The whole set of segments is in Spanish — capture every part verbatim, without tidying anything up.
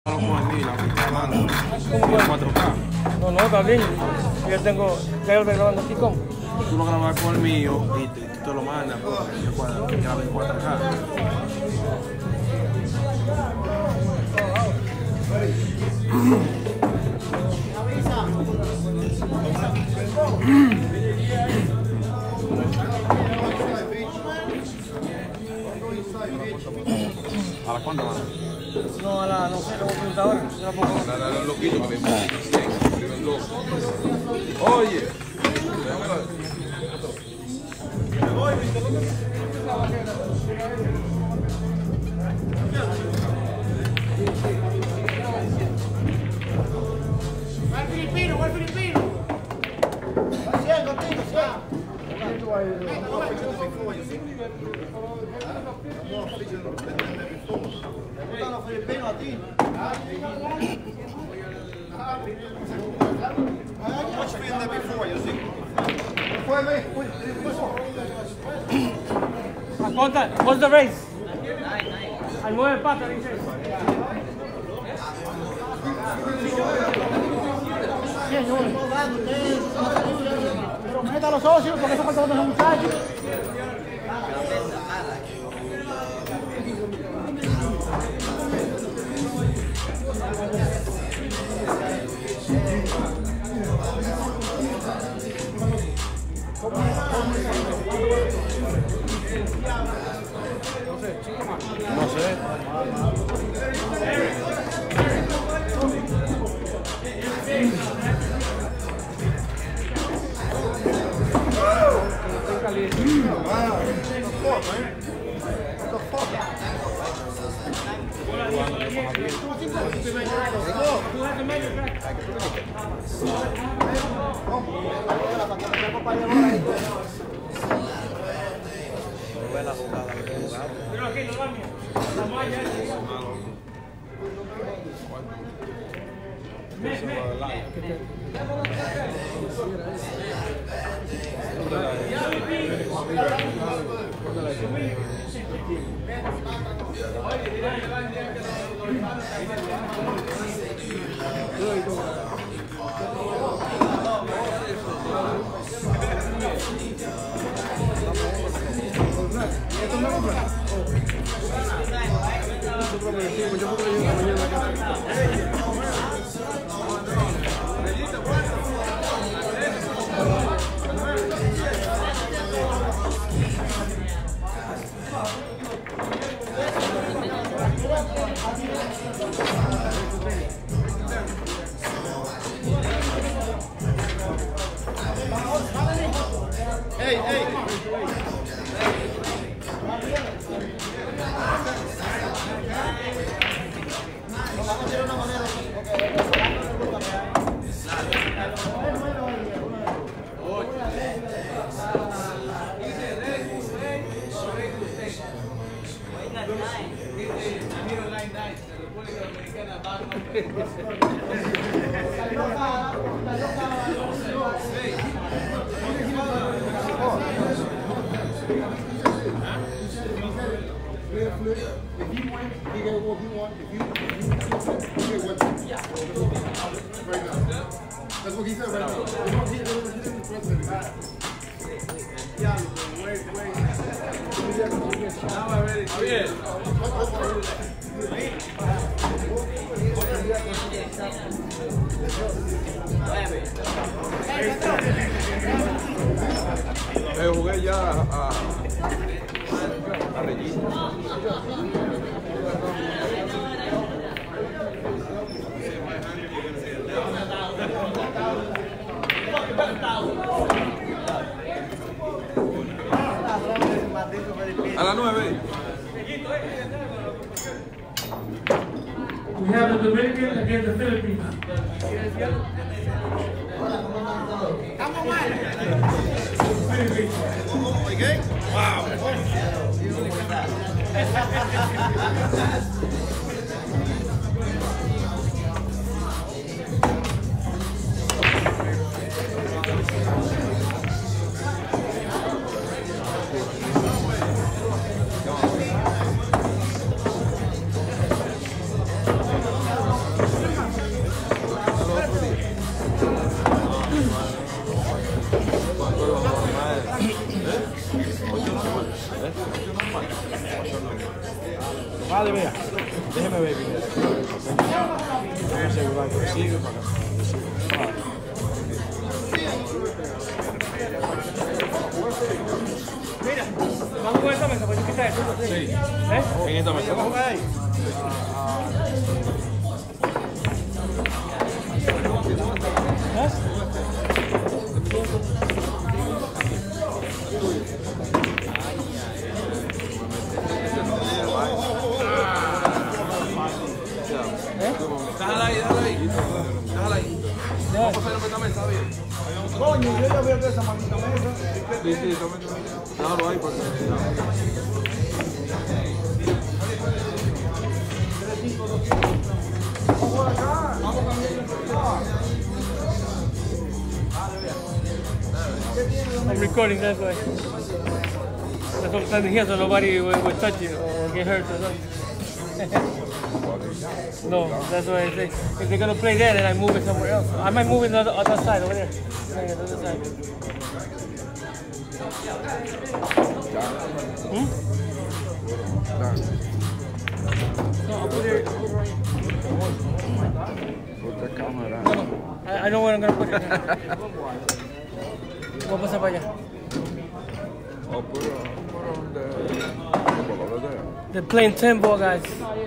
cuatro K. No, no, está bien. Yo tengo, ya yo estoy grabando aquí con. Tú lo grabas con el mío y te, te lo mandas porque yo cuadro, que grabe en cuatro K. ¿A las cuántas van? No, a la, no sé, lo voy a preguntar ahora. Yo la pongo. A los loquitos que viven locos. Oye. ¡Va el filipino, va el filipino! ¡Cien, contigo, cien! ¿Gustan los filipinos a ti? Much been there before, you see. Conta, what's the race? Al nueve patas, dice. Pero meta a los socios, porque eso falta los muchachos. No sé. Pero aquí no va mío. La malla es. Hey, hey. If he wins, he get what he wants. If you, if you, you get what you right now. That's what he said right now. He wants, he, he, he, he, the president. Yeah, wait, wait. Now I'm ready. Oh, yeah. Eh, jugué ya a, a Regina. A las nueve. We have the Dominican against the Philippines. Estamos mal. Wow. Vale, vea. Déjeme ver primero. Vamos a asegurar que sigue para acá. Mira, vamos con esta mesa, pues yo quita eso. Sí. ¿Eh? En esta mesa. Vamos a jugar ahí. Déjala ahí, déjala ahí. Déjala ahí. Vamos a pasar en esta mesa, bien. Coño, yo ya veo que esa maldita mesa. Sí, sí, tome, tome. Déjalo ahí porque... I'm recording, that's why. That's what I'm standing here so nobody will, will touch it or get hurt or something. No, that's what I say. If they're gonna play there, then I move it somewhere else. I might move it on the other side over there. Yeah, the other side. Hmm? No, I'll put it, I'll put it right here. No, no, I, I know where I'm gonna put it. Vamos a pasar para allá. They're playing ten ball, guys.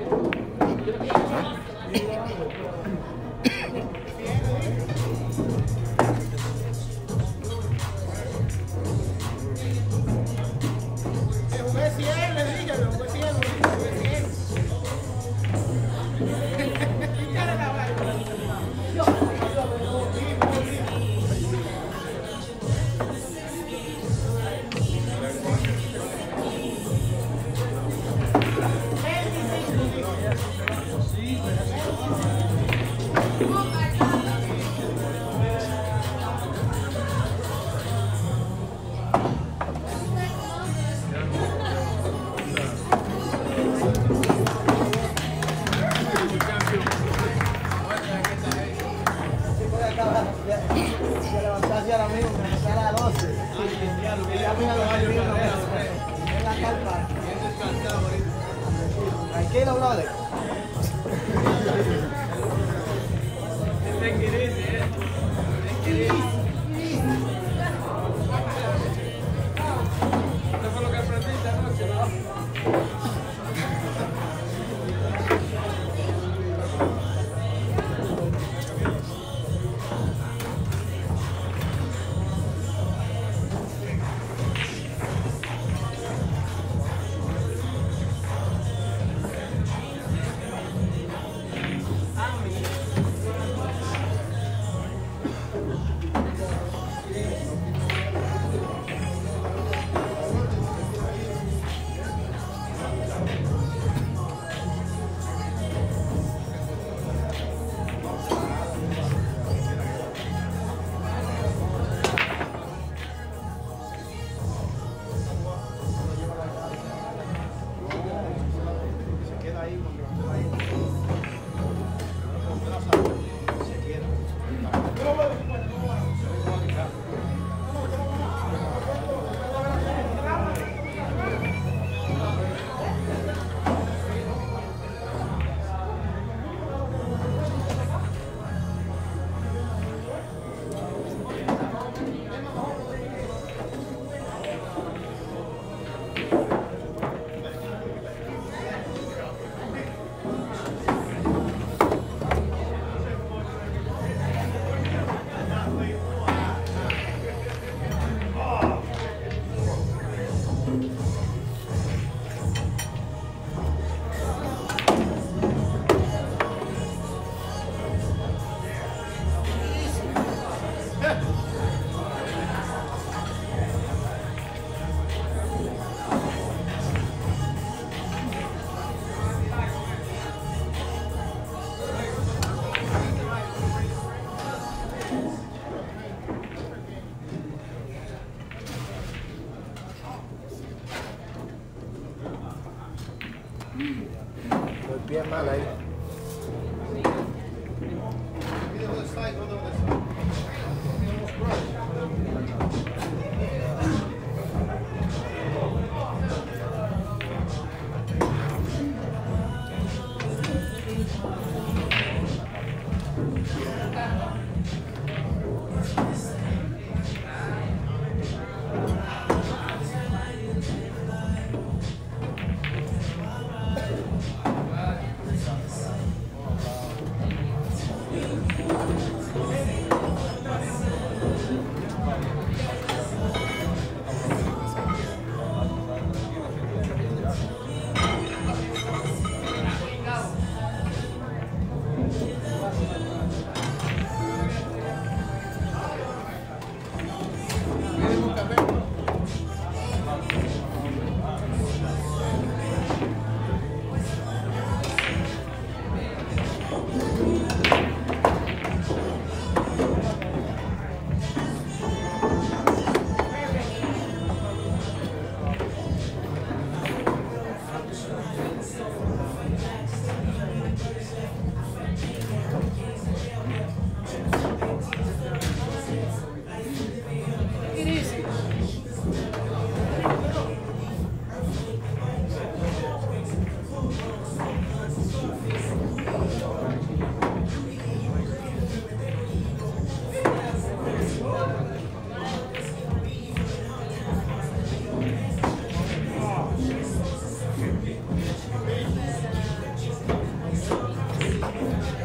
Tranquilo, brother.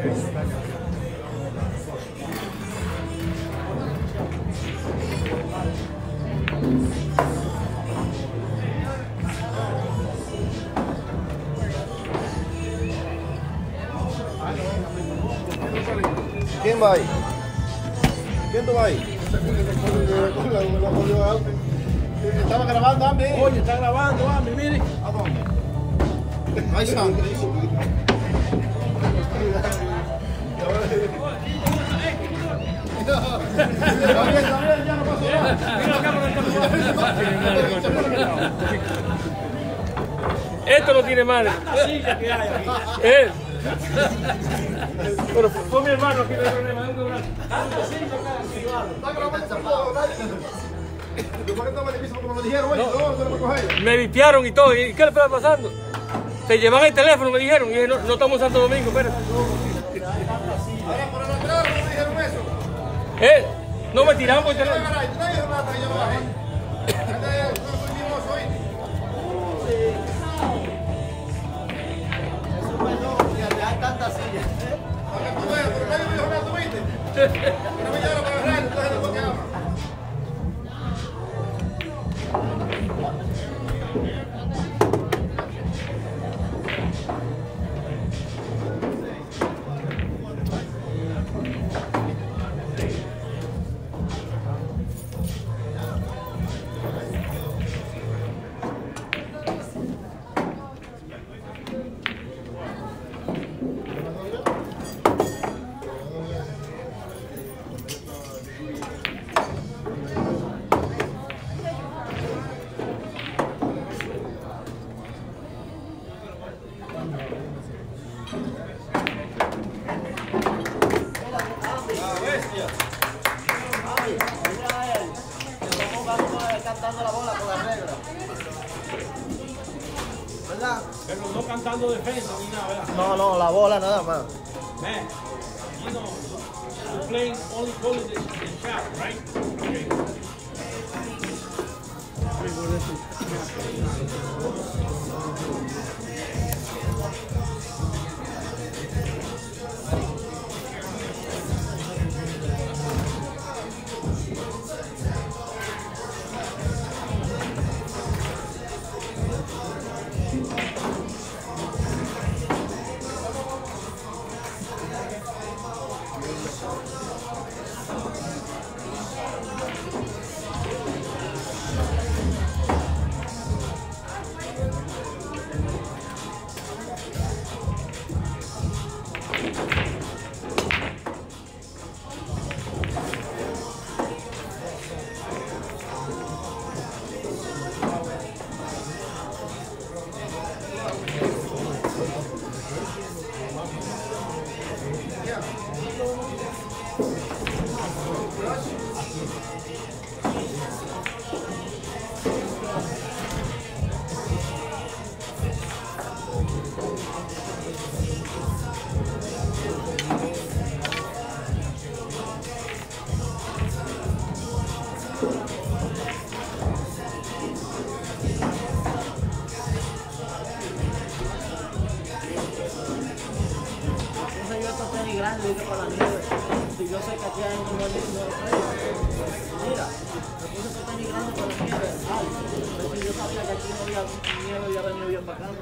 ¿Quién va ahí? ¿Quién tú va ahí? Estaba grabando, Ambi. Oye, está grabando, Ambi, mire. ¿A dónde? Ahí está. Esto no tiene madre. Eh. Pero fue mi hermano aquí, no hay problema. Me vipiaron y todo. ¿Y qué le estaba pasando? Se llevan el teléfono, me dijeron. Y dije, no, no estamos en Santo Domingo, espérate. Ahora, por el atrás, ¿no me dijeron eso? Eh, no me tiraron por el teléfono. Tantas sillas. Para que tú veas, pero nadie me dijo nada, ¿tú viste? No me llevaron para agarrar, entonces después que habla. Cantando la bola con la regla. ¿Verdad? Pero no cantando defensa ni nada, ¿verdad? No, no, la bola nada más. Man, you know, you're playing only goalies in the shot, right? Okay. grande con la nieve. Si yo sé que aquí hay un buen no mira, me puse ese tenis grande con la nieve. Ay, pero si yo sabía que aquí no había nieve y había venido bien para acá.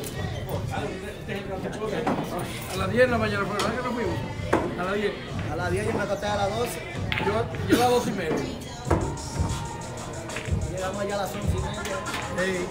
A las diez de la mañana, ¿pero verdad que nos fuimos? A las diez. A las diez yo me acosté a las doce. Yo, yo a las doce y media. Llegamos allá a las once y media. Hey.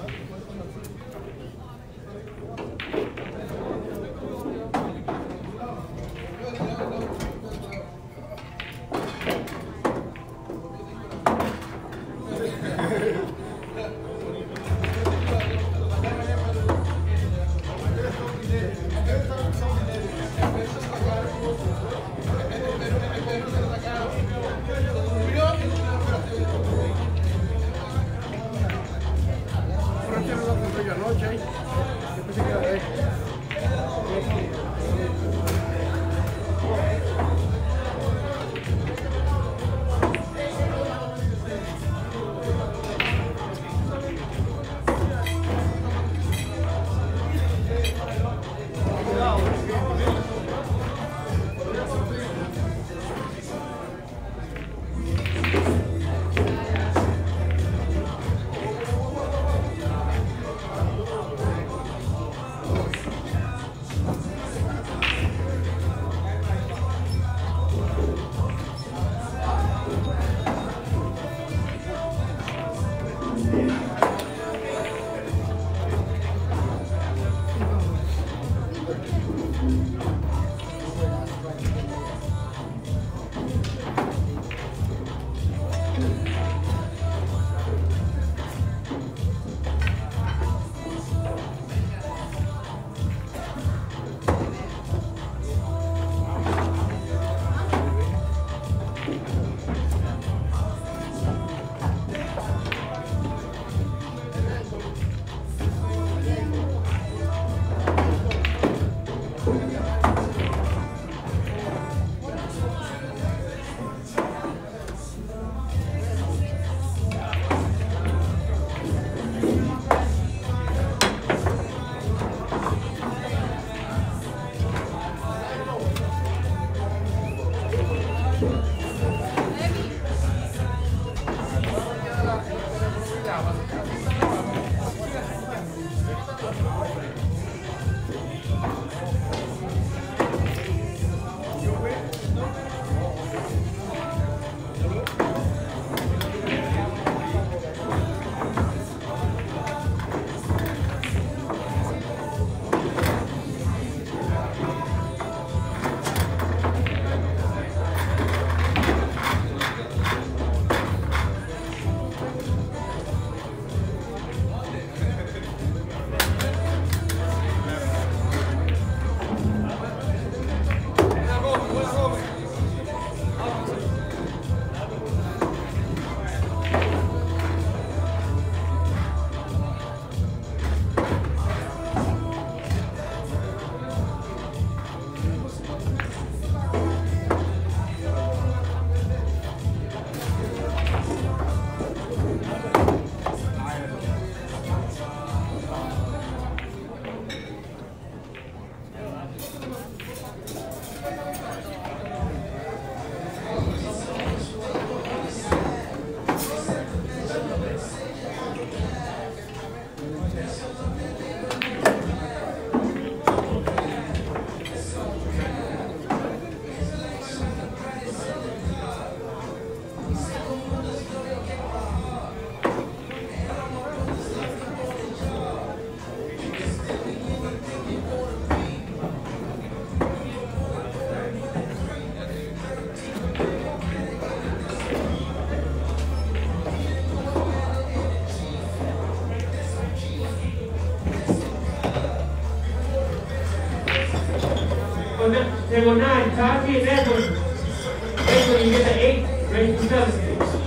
Table nine, Tati and Edwin. Edwin, you get the eight, raise to seven.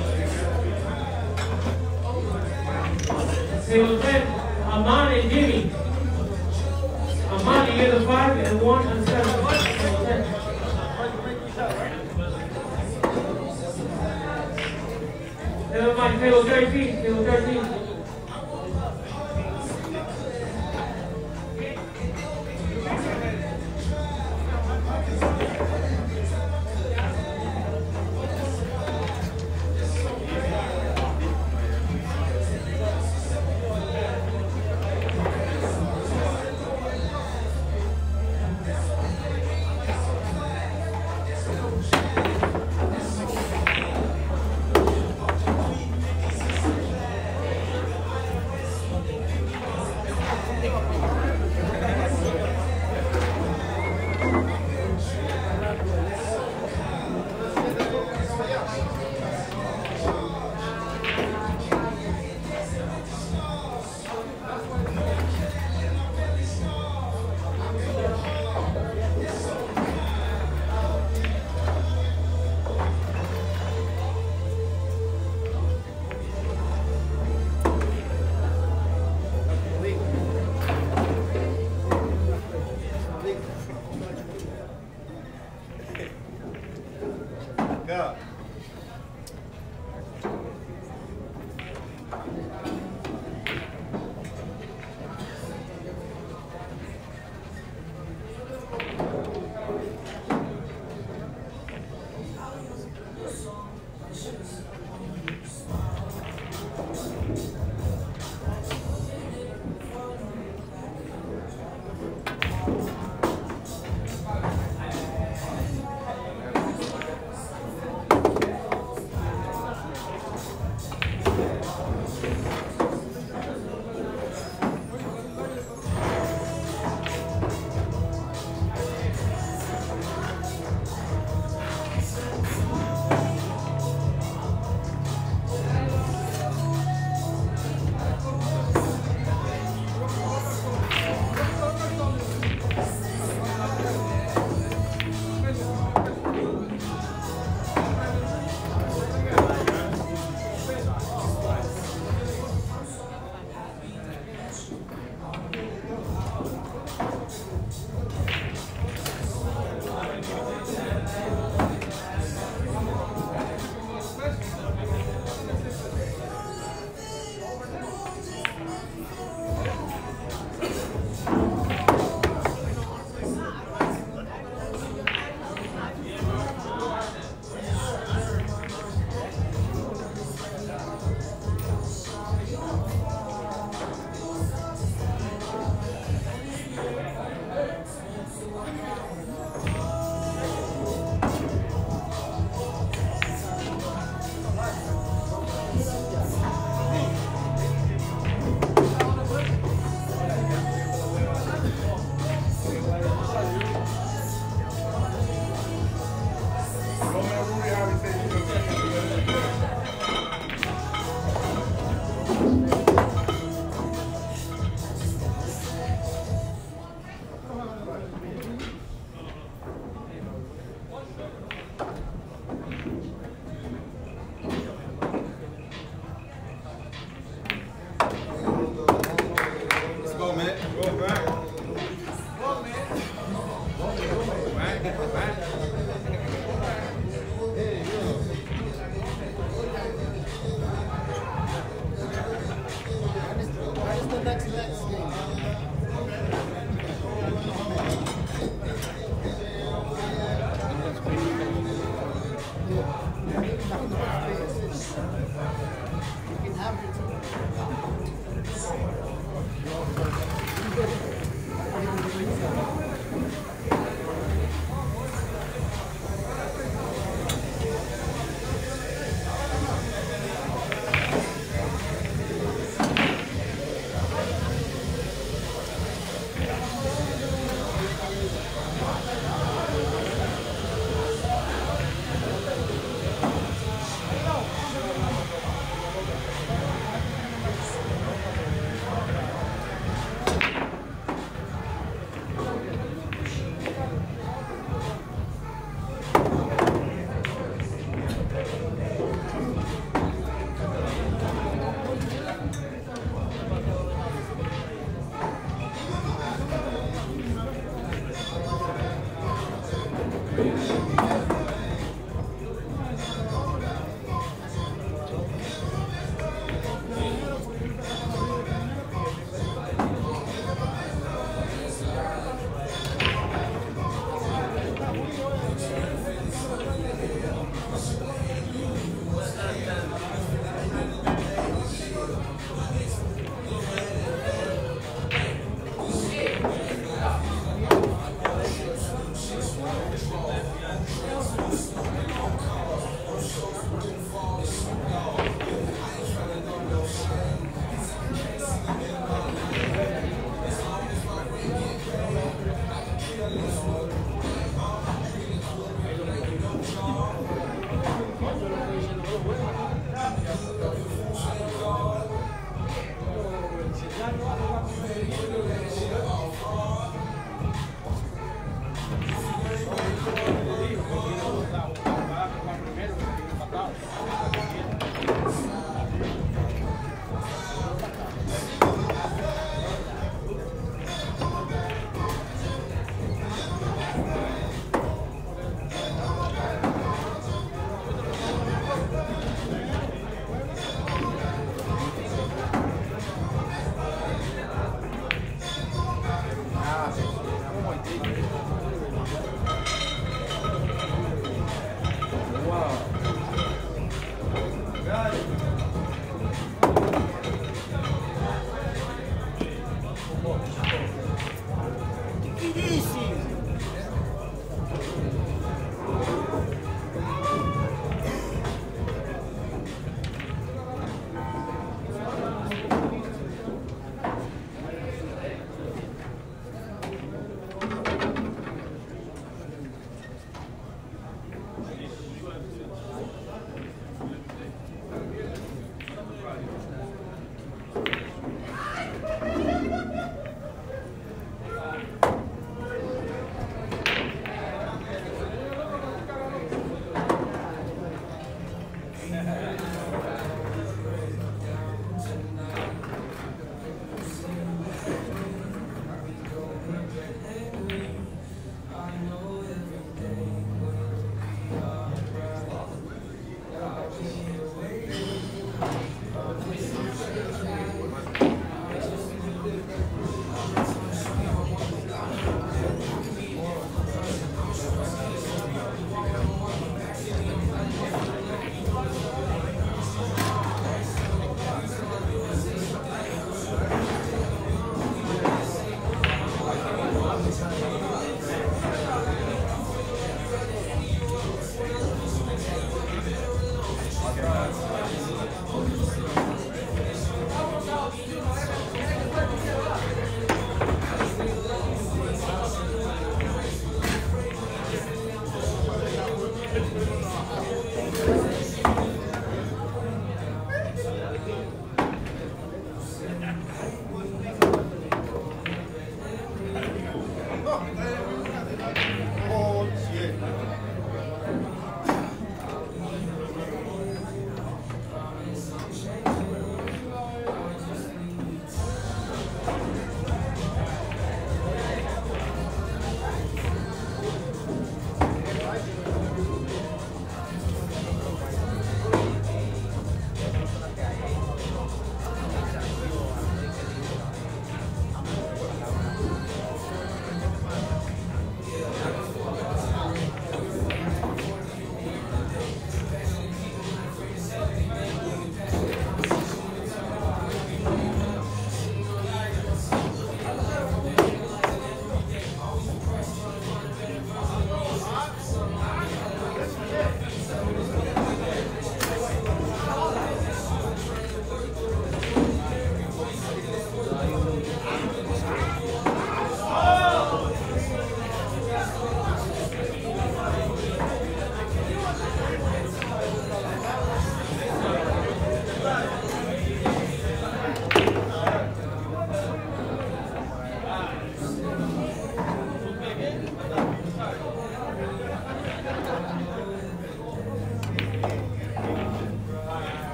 Table ten, Amani and Jimmy. Amani, you get the five and one and seven. Table ten. Never mind, table thirteen, table thirteen. the next next game? You can have your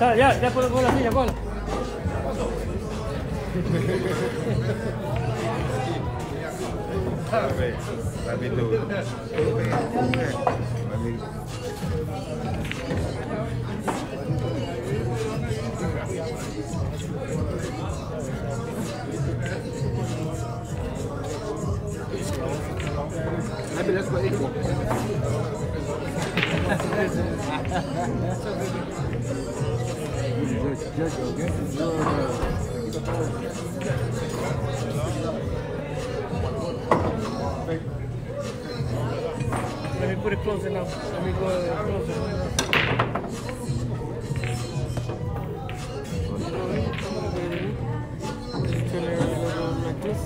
Está, ya, ya puedo con la silla, cola. Maybe that's what equal. Let me put it closer now. Let me go closer. Just turn it a little like this.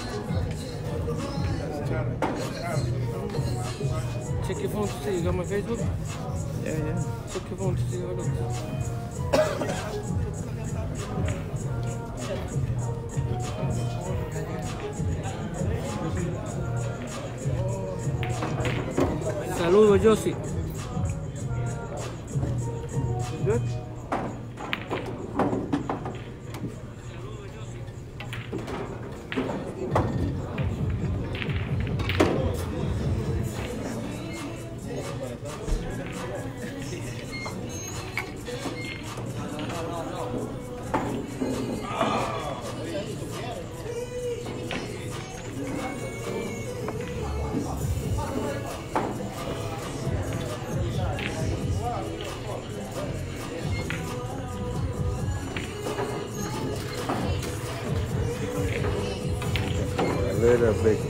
Check your phone to see. You got my Facebook? Yeah, yeah. Check your phone to see how it looks. Saludos, Josie. Good? A little bit.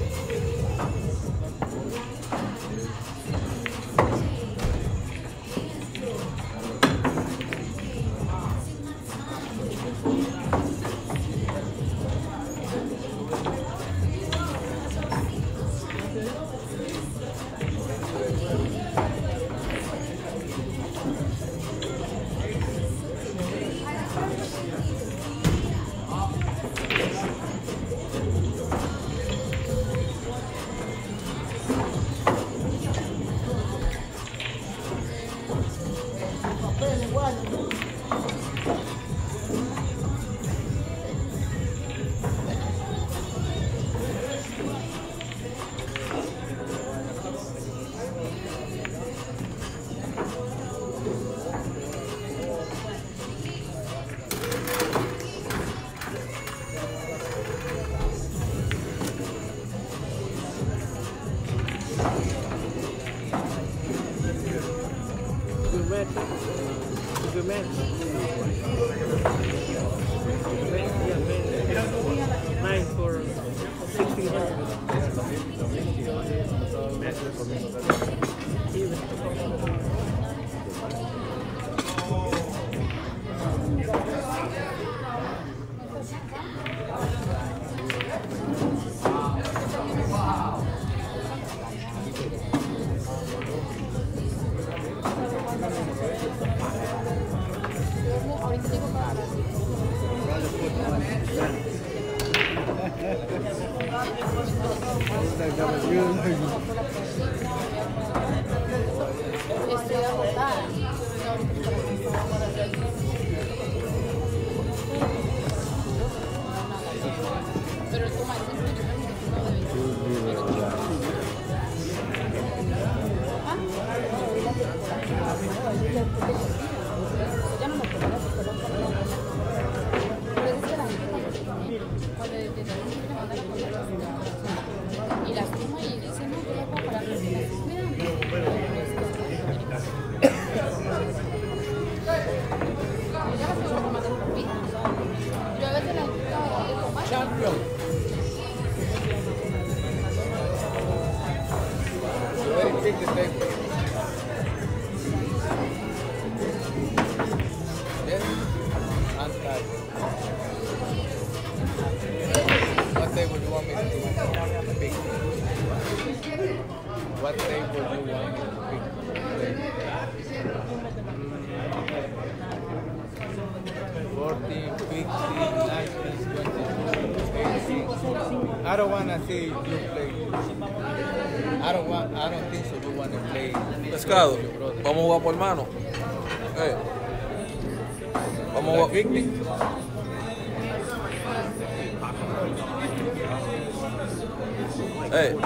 Good match. Good match. Yeah, man. Nine for sixteen hundred. Estoy agotada. Pero el toma ya no me acuerdo. Y las toma y dice, no, voy a comprar las yo a veces la champion. What table do you want me to pick? What table do you want me to pick? fourteen, fifteen, nineteen, twenty-two, eighteen. I don't want to see you play. I don't want, I don't think so you want to play. Pescado, vamos a jugar por mano. Eh. Como Like picnic. Hey.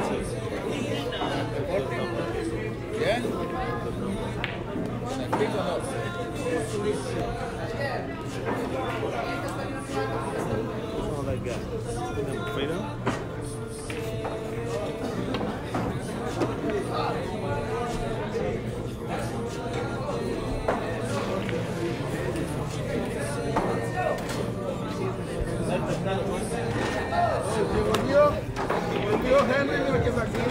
Yeah? Like big or not? All that guy. Freedom? Volvió, volvió Henry, mira que está aquí.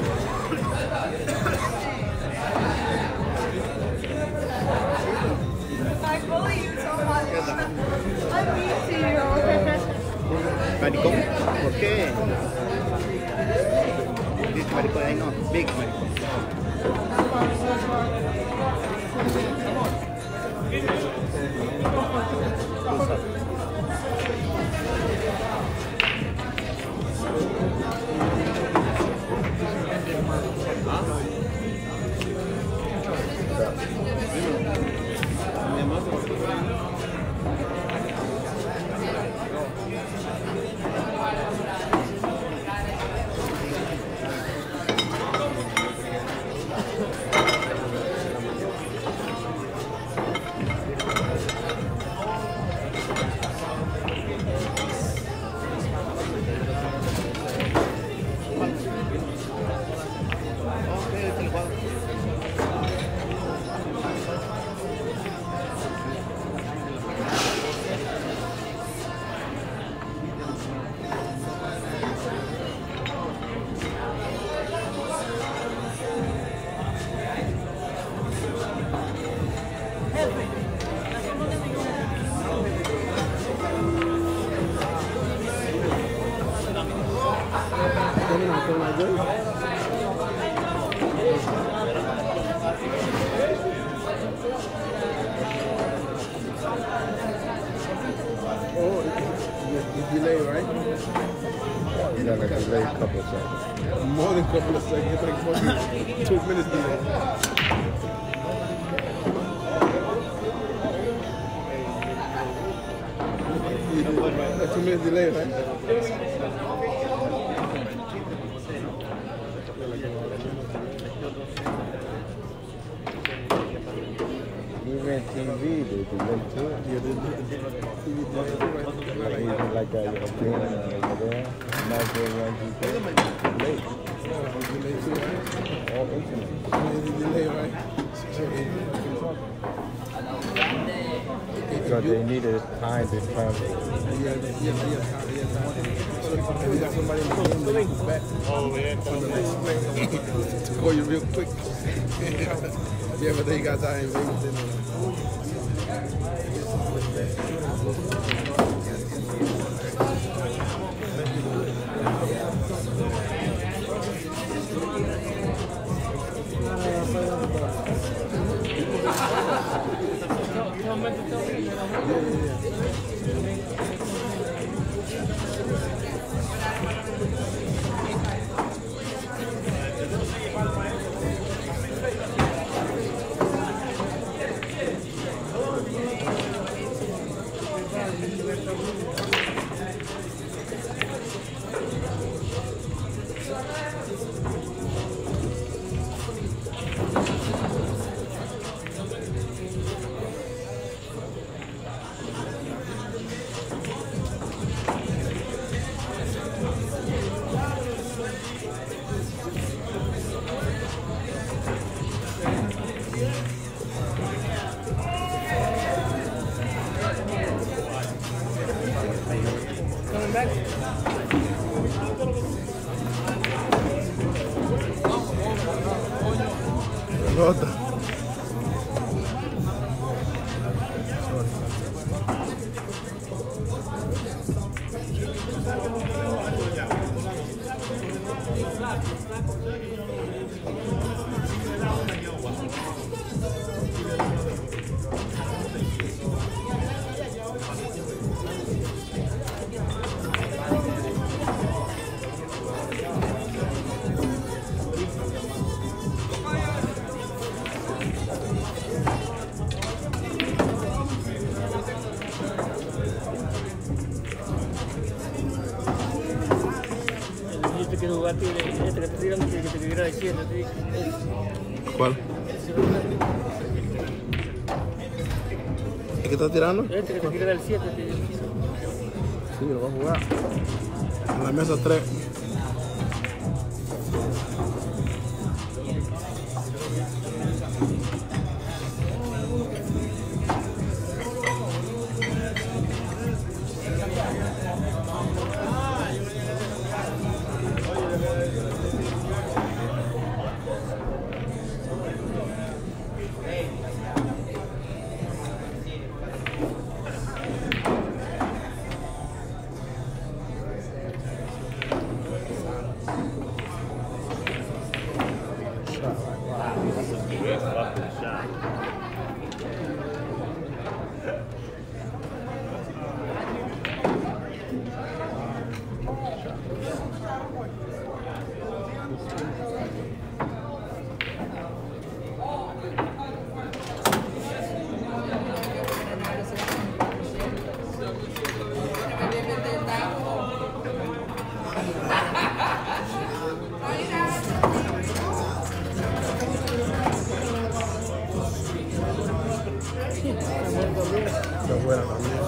I bully you so much. I beat you. Maricón, ¿por qué? Dice maricón, ahí no, big maricón. Delay, right? You got like a delay a couple of seconds. More than a couple of seconds. It's like fucking two minutes delay. That's two minutes delay, right? Even T V, they delay too. Yeah, the T V delay. Like even like that, you're doing over there. Not doing one G P. Delay. Delay too, right? All internet. It's delay, right? Because they needed time to travel. Yeah, yeah, yeah, yeah. So we got somebody in the room that is back. Oh, yeah. On the next plane. To call you real quick. Yeah, but they got time in Vegas. Nota. que jugar este que te estoy tirando, que te tirara el siete. ¿Cuál? ¿El que estás tirando? Este que te tirara el siete. Sí, lo voy a jugar. En la mesa tres. Está buena también.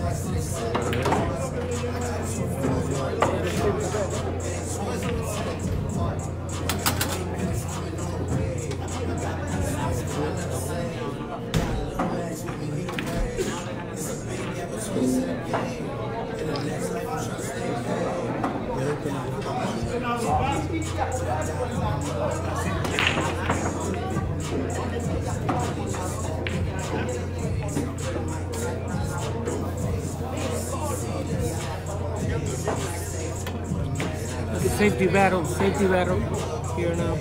Safety battle, safety battle here now.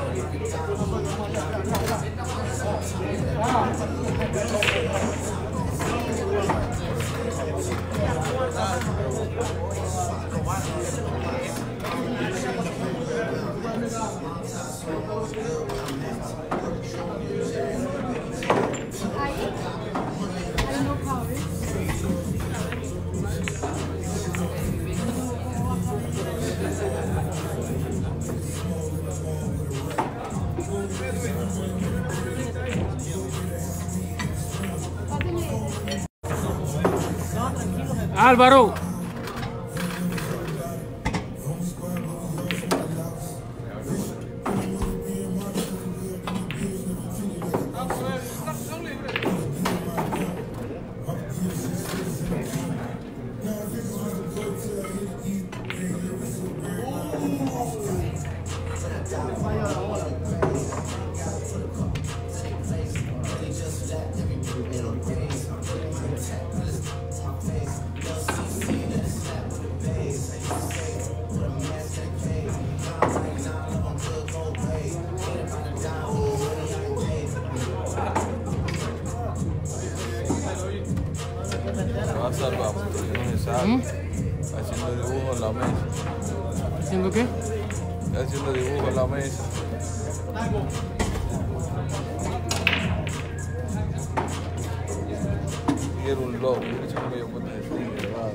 Álvaro. Salvamos, no se sabe. ¿Mm? Haciendo dibujo en la mesa. ¿Haciendo qué? Haciendo dibujo en la mesa. Y era un loco, eso es que yo puedo decir, ¿verdad?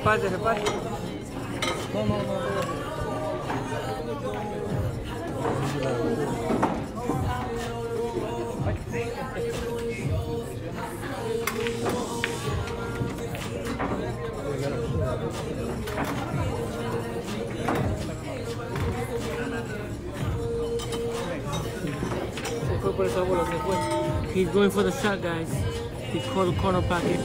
reparte, reparte. No, no, no. Se fue por esa bola, se fue. He's going for the shot, guys. He called the corner pocket.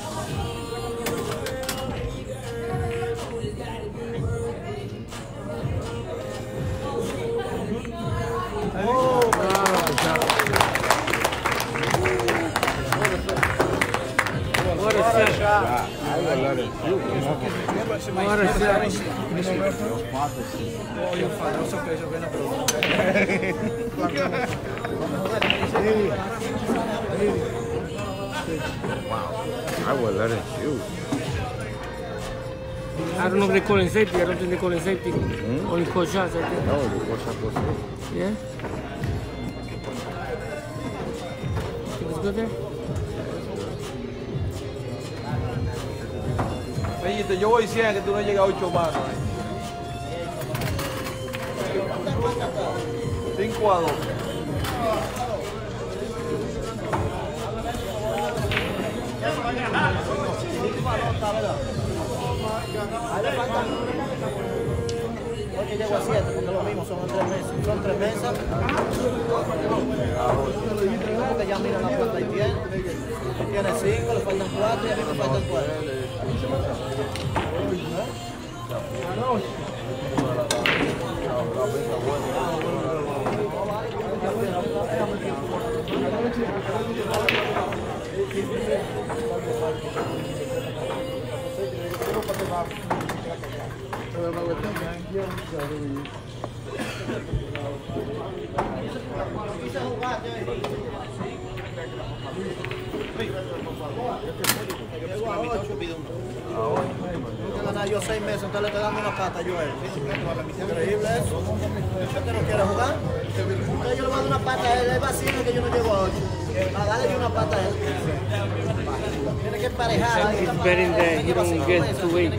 What a shot. I will let it shoot. What a shot. Olha o famoso que yo vengo I will let it shoot. I don't know if they call it safety. I don't think they call it safety. Hmm? Only call shots, I think. No, the what's up with it? Yeah? Think it's good there? Oye, yo voy cien que tú no llegas a ocho manos. cinco a dos. Porque llego a siete, porque es lo mismo, son tres meses. Son tres meses. Porque ya mira la plata y tiene. Tiene cinco, le faltan cuatro y a mí me faltan cuatro. Yo seis meses, entonces le estoy dando una pata yo a él. Increíble eso. ¿Usted no quiere jugar? Entonces yo le mando una pata a él, es vacío que yo no llego a ocho. A darle una pata a él. Tiene que emparejar. He's betting that he don't get to eight.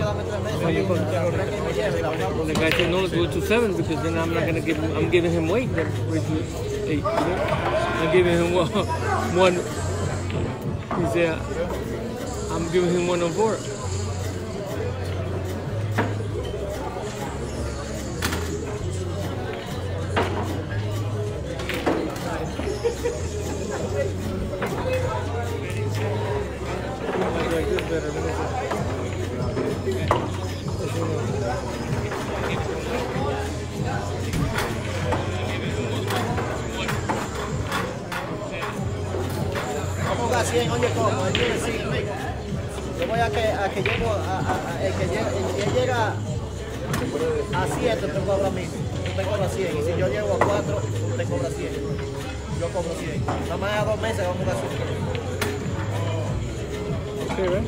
The guy said no, do it to seven because then I'm not gonna give him, I'm giving him weight then with eight. I'm giving him one, one. He said, I'm giving him one on four. cien, oye, ¿cómo? Él tiene cinco. Yo voy a que, a que llego, a, a, a, el que llega, el que llega a siete, te cobra mil. Tú te cobras cien. Y si yo llego a cuatro, tú te cobras cien. Yo cobro cien. Nada más a dos meses vamos a hacer. Sí, ¿ves?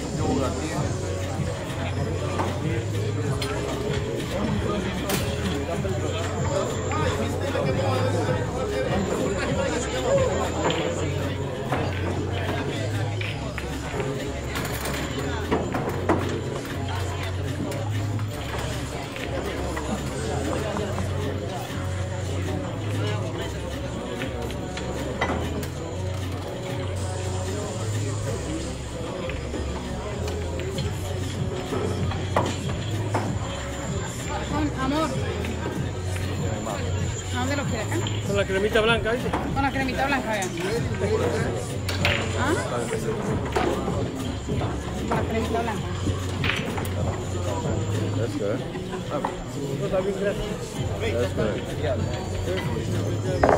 Amor. ¿A dónde lo quieres? ¿Eh? Con la cremita blanca, ¿viste? Con la cremita blanca, vean. ¿Ah? Con la cremita blanca. That's good. Está bien, gracias. That's good.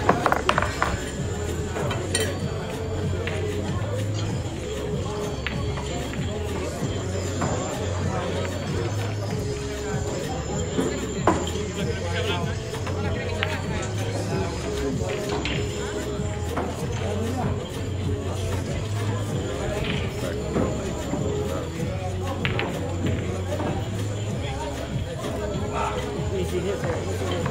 Easy hit there.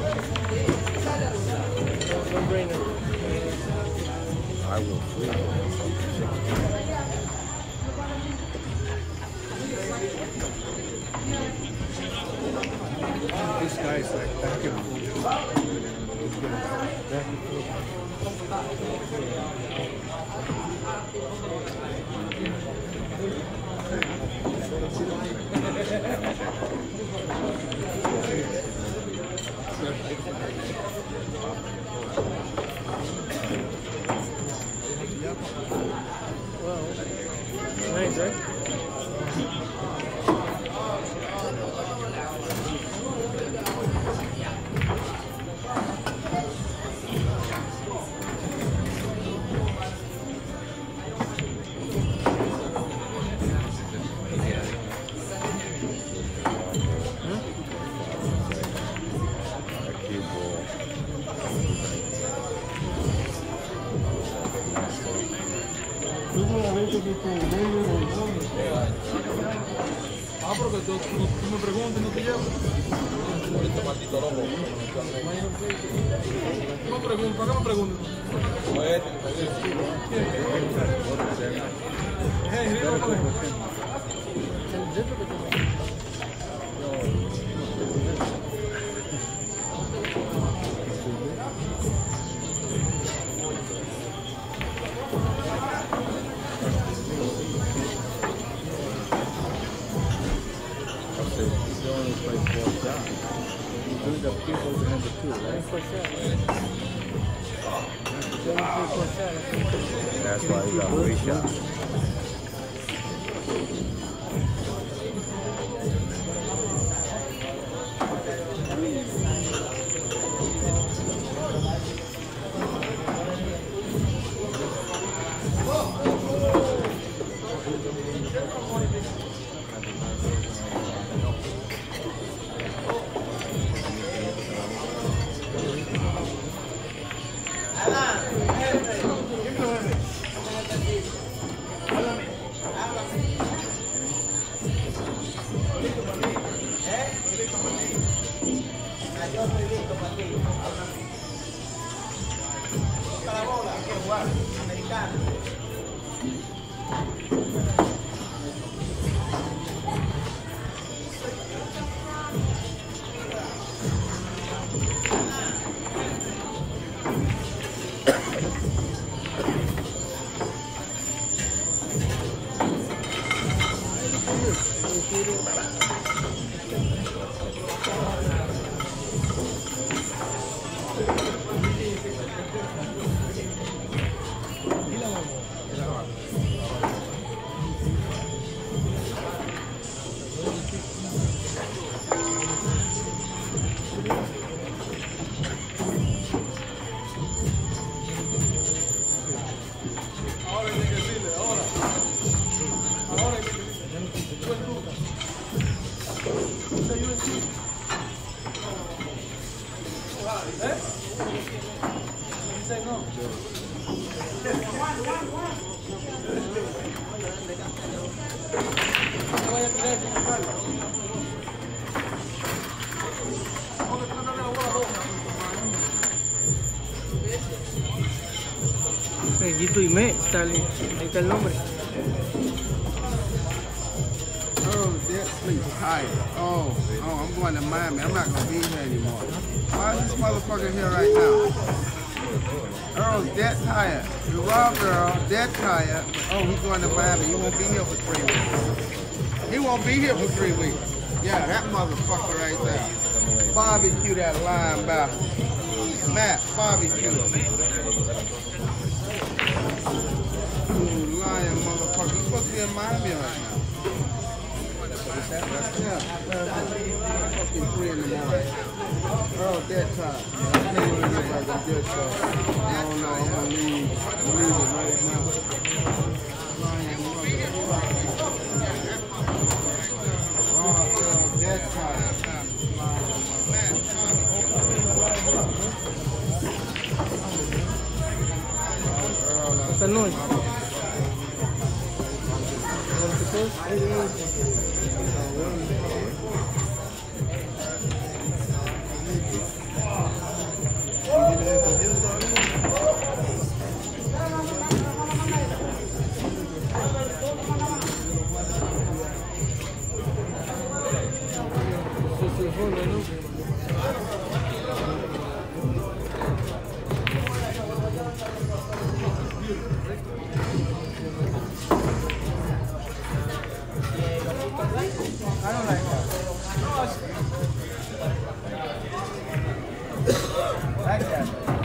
No brainer. I will free. This guy is like vacuum. Wow. Nice, right? Ah, pero que tú, tú, tú me preguntas y no te llevo. ¿Qué me preguntas? ¿Para qué me preguntas? Hey, hey, That's why he got three shots. Guito y me, Stalin. Ahí está el nombre. Oh, that sleep tired. Oh, oh, I'm going to Miami. I'm not going to be here anymore. Why is this motherfucker here right now? Earl's dead tired. You robbed Earl, dead tired. Oh, he's going to Miami. He won't be here for three weeks. He won't be here for three weeks. Yeah, that motherfucker right there. Barbecue that lying bastard. Matt, barbecue. You lying motherfucker. You're supposed to be in Miami right now. Yeah, fucking three in the morning. Oh, that time. I can't even look like I did so. I don't know. I'm gonna leave. I'm leaving right now. Oh, that time. Esta noche. California, ¿no? I don't like that. Like that.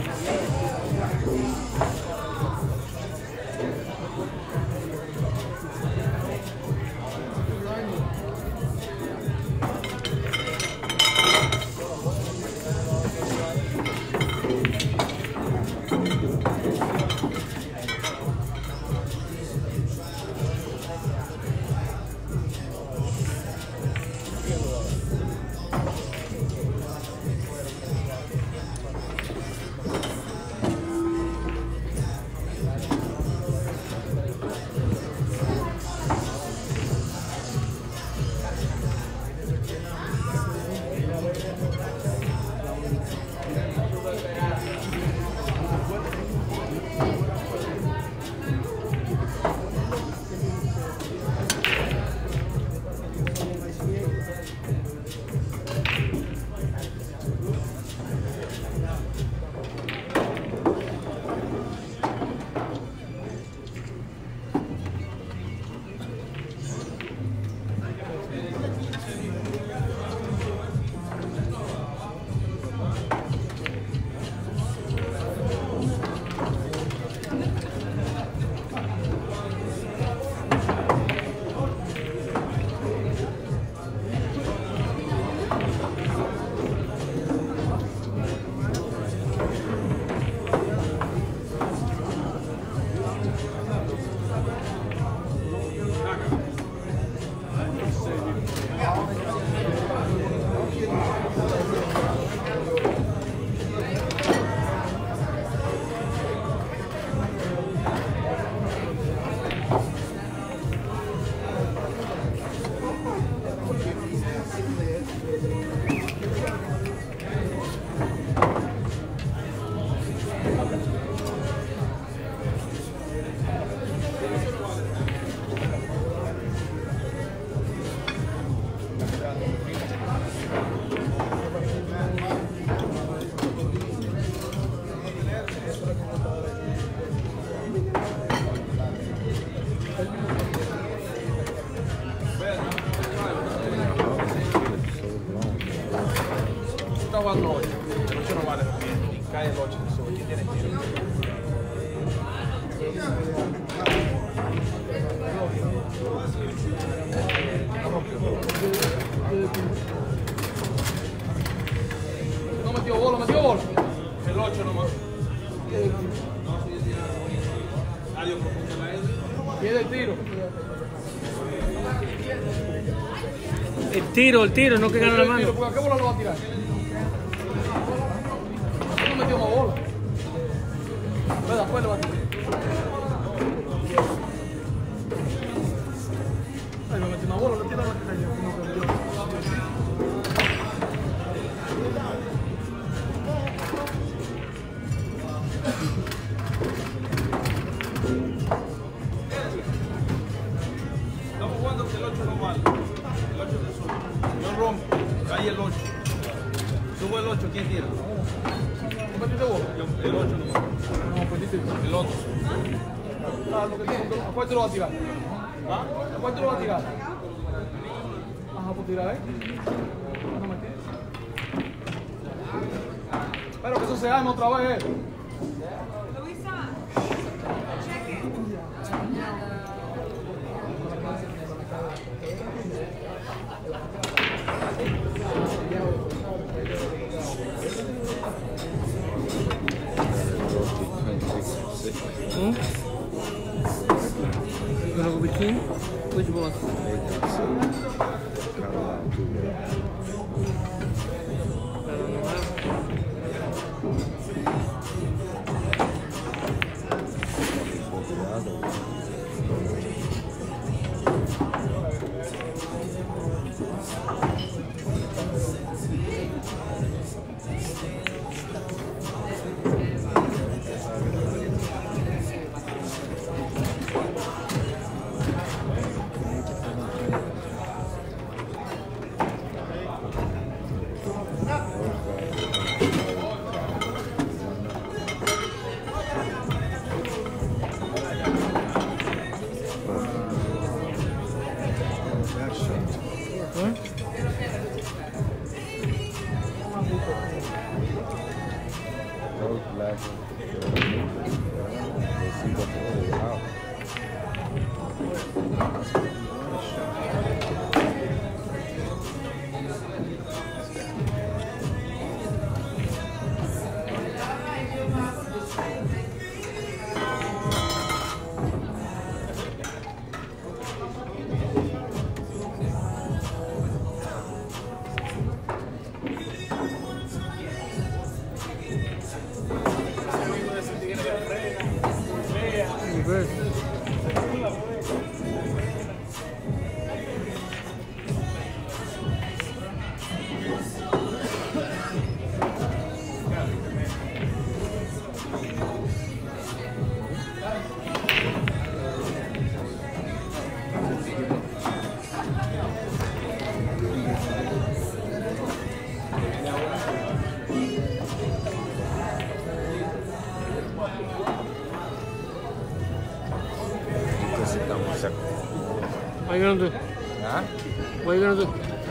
Al ocho, el ocho no vale bien, y cae el ocho, so, ¿quién tiene tiro? No metió bola, metió bola. El ocho nomás. Adiós, Pierde el tiro. El tiro, el tiro, no que gana la mano. ¿A qué bola lo va a tirar? No metió más bola. Pero después le va a tirar. Ay, me metió una bola, le tira la estamos jugando que el ocho no vale. El ocho se sube. Yo rompo, cae el ocho. Subo el ocho, ¿quién tira? ¿No metiste bola? Yo, el ocho nomás. No, perdiste el otro. Ah, lo que tiene, ¿a cuál te lo va a tirar? ¿Ah? ¿A cuál te lo va a tirar? Ajá, pues tira, ¿eh? No me tires. Espero que eso se arme otra vez, ¿eh? Luisa, cheque. Hmm? You gonna go between? Which one? The other one. glasses. They see what the out. What are you gonna do? Huh? What are you gonna do?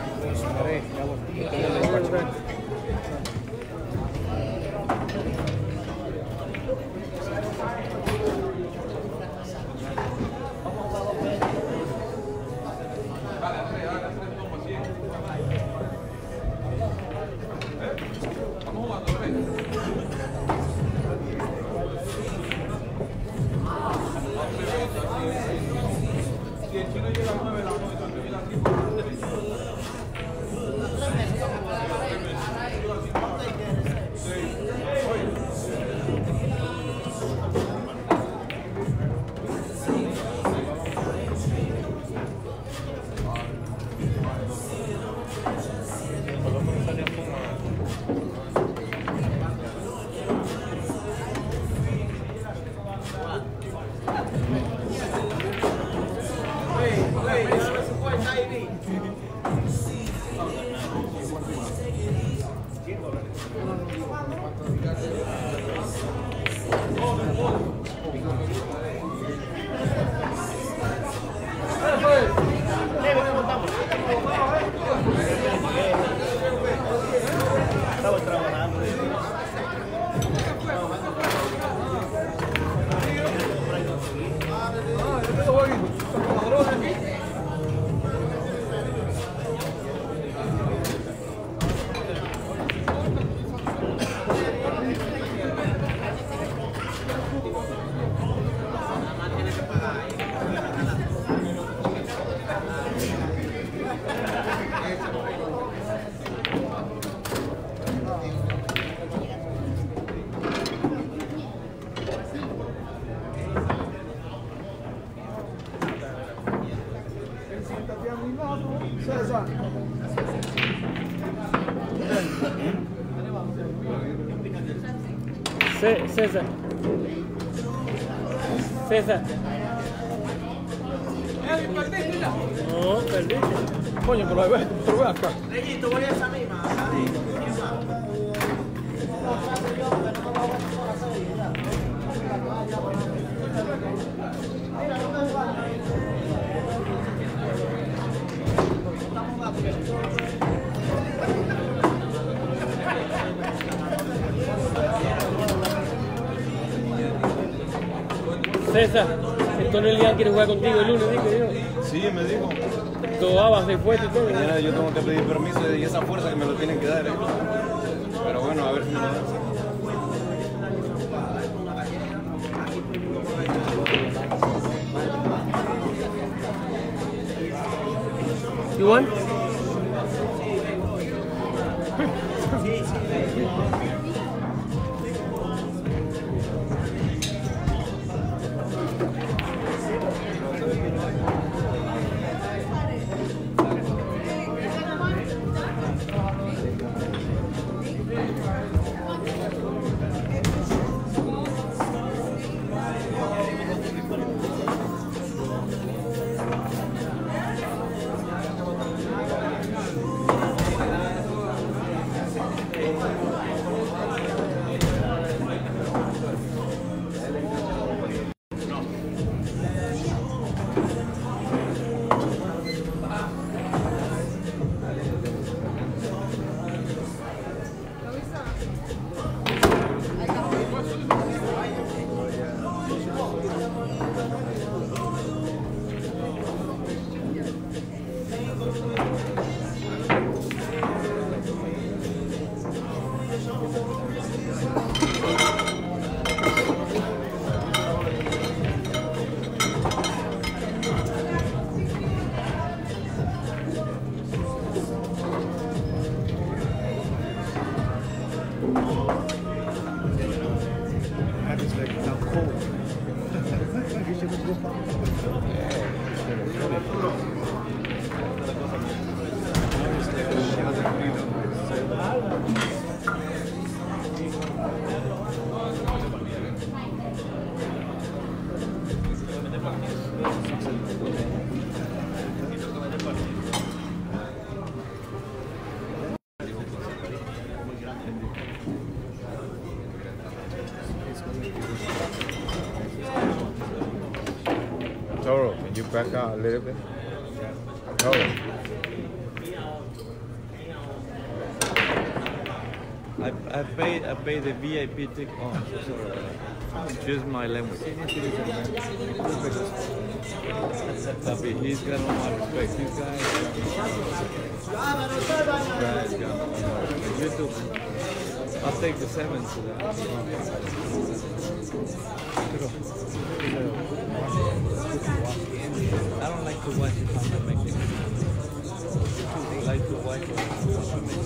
César. César. No, perdiste. Coño, pero ve, pero ve acá. Reyito, voy a esa misma. César, Antonio Elian quiere jugar contigo el lunes, ¿sí? Sí, me dijo. Todo abajo, se fue y todo. Mañana yo tengo que pedir permiso y esa fuerza que me lo tienen que dar. ¿eh? Pero bueno, a ver si me lo dan. You want? I just make it sound cold. You should just go Toro, can you back out a little bit? Toro. I, I paid I paid the V I P ticket. Oh, sorry. Excuse my language. Tapi he's got all my respect. You guys, guys got all my respect. You too. I'll take the seven to that. I don't like to watch it on the Mexican. I like to watch it on the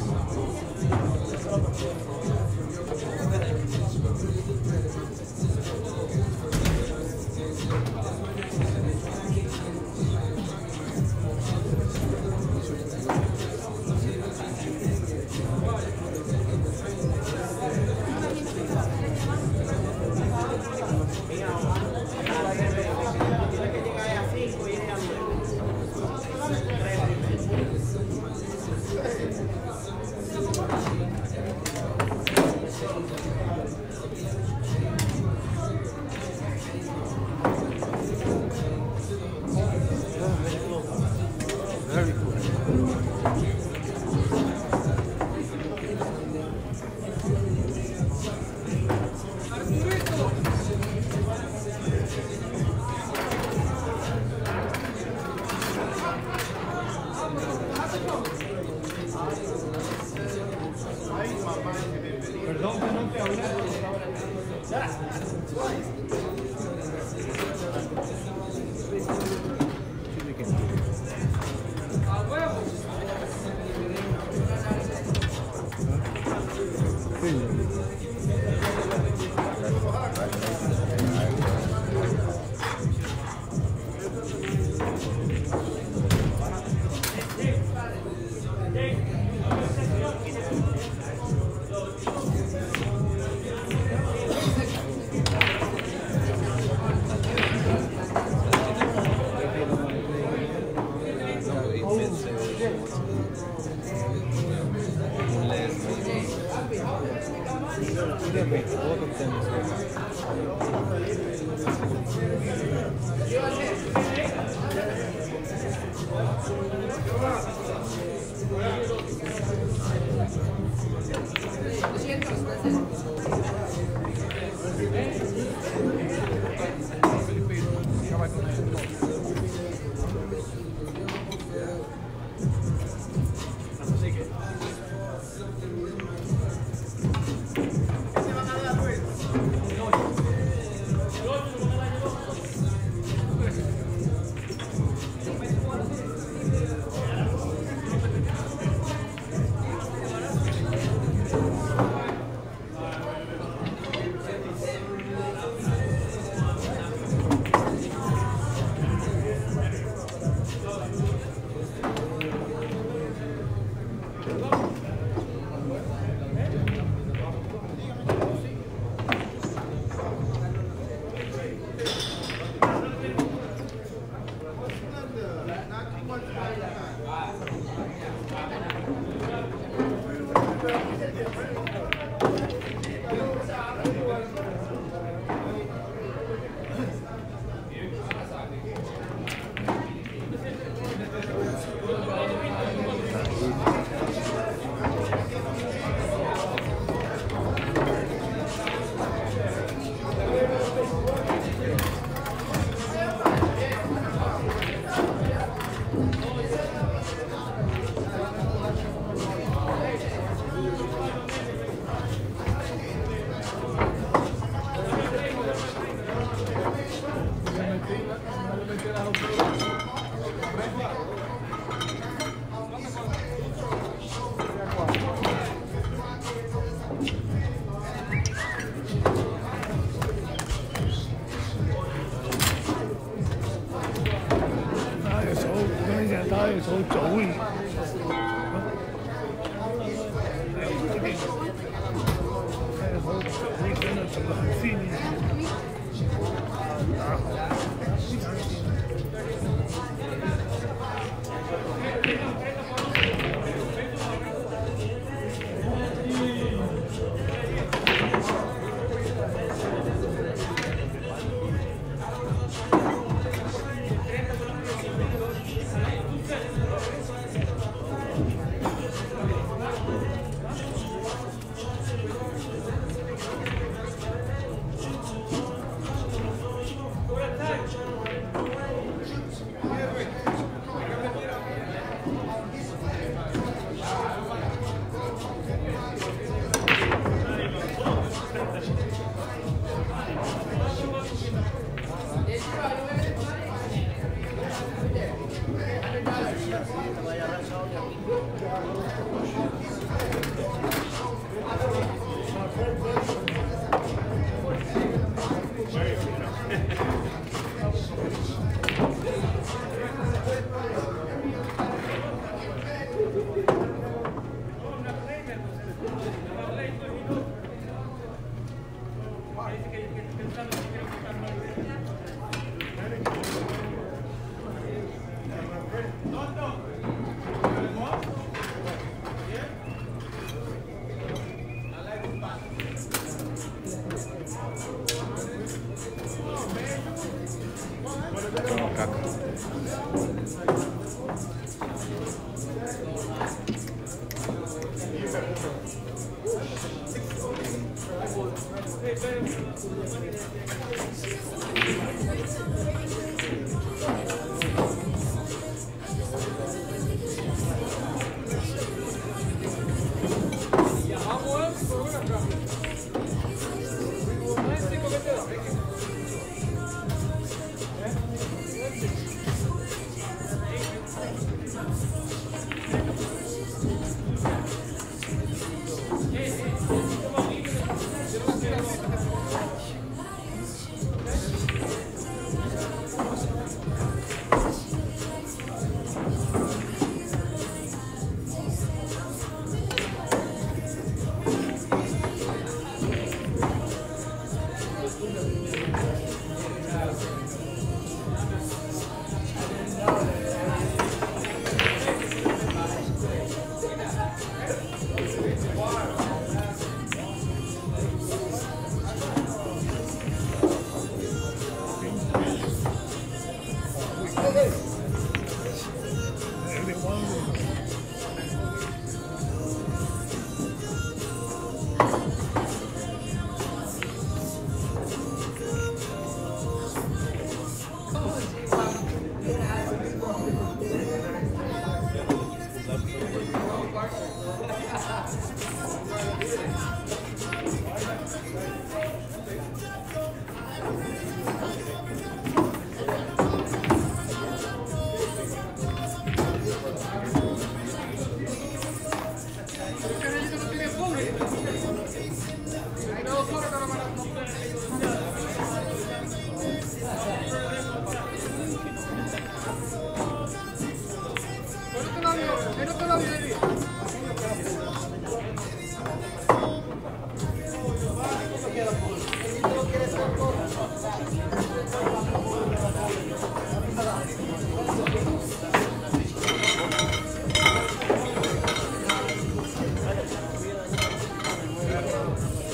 Gracias.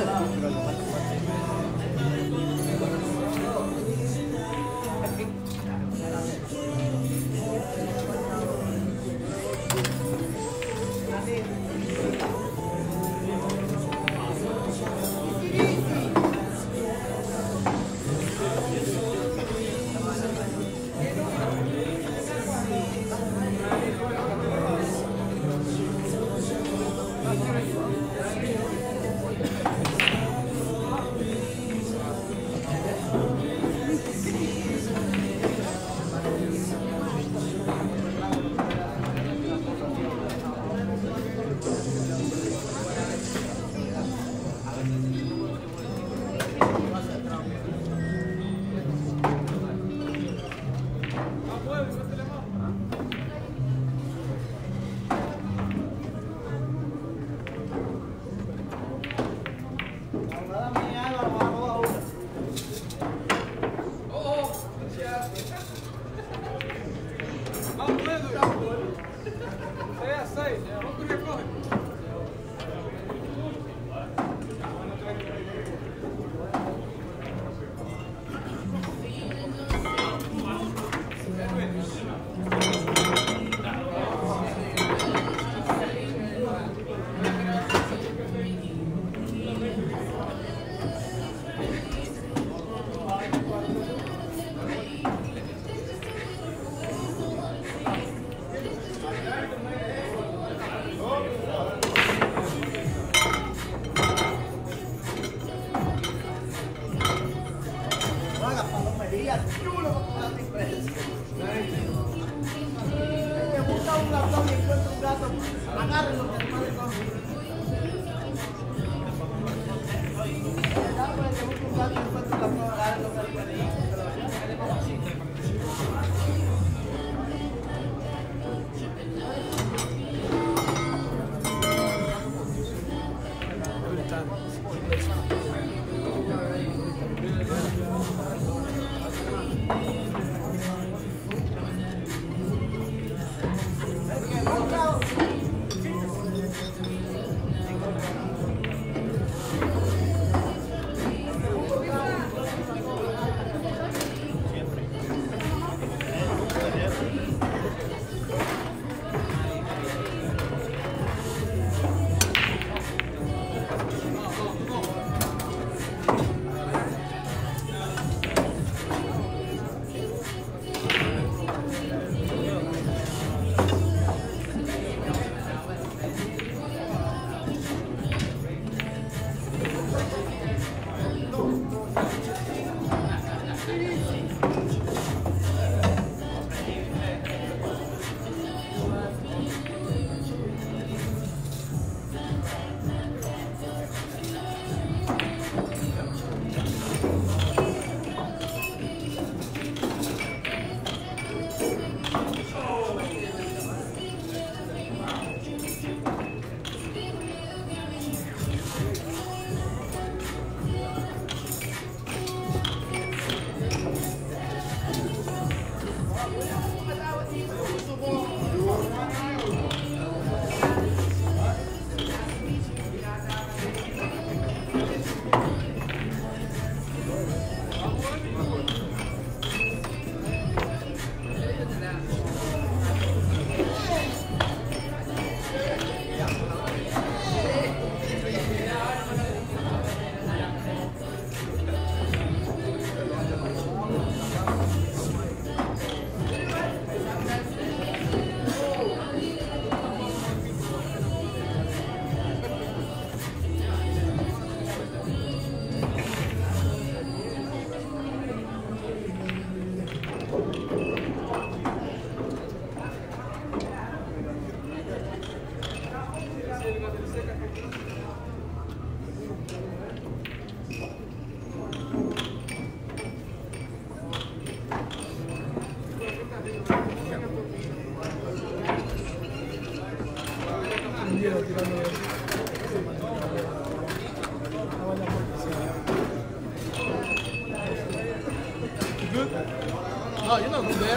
No, you're not good there.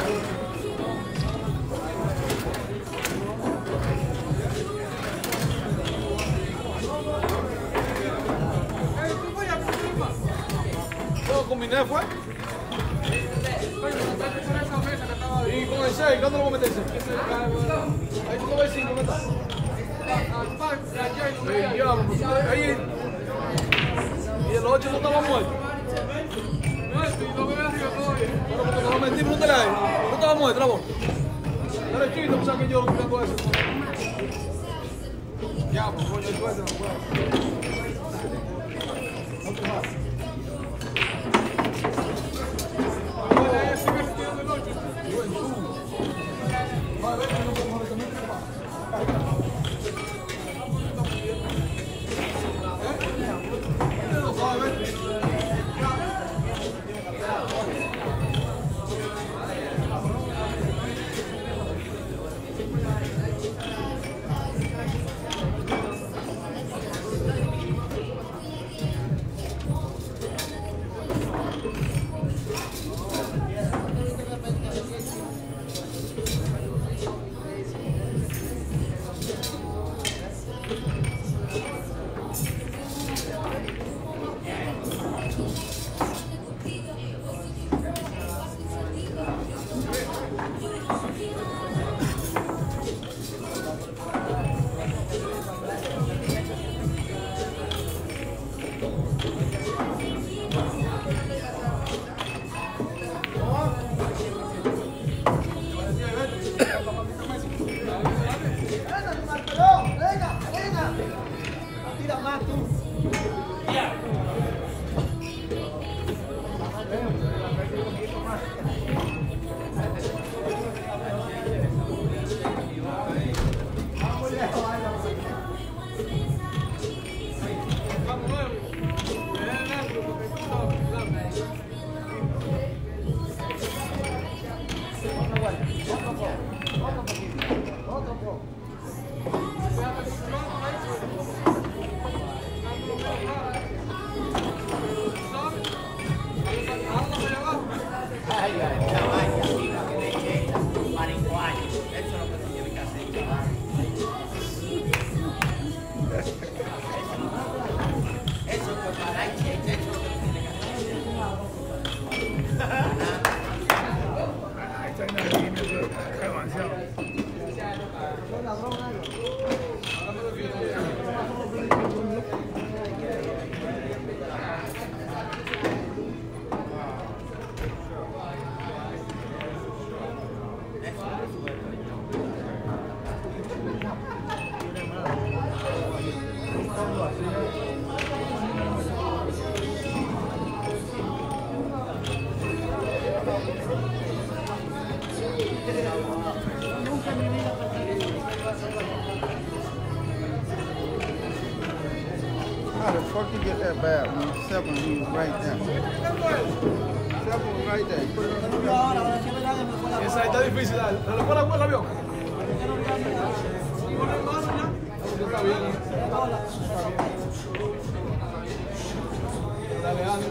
terminé, fue. Y con el seis, ¿cuándo lo voy a meter? Ahí tú lo ves cinco, ¿qué tal? Sí, ya, pues, ahí. Y el ocho no estaba muerto. Pero porque no lo metí, pregúntale a él. No estaba muerto, la voz. Dale chiquito, pues que yo lo que tengo eso. Ya, pues coño, el juez no puede. Otro más. How the fuck you get that bad when you seven leaves right there? Seven right there. You put it on the ground. Esa está difícil, dale. ¿Te lo fue el avión? Está bien. Dale, ánimo.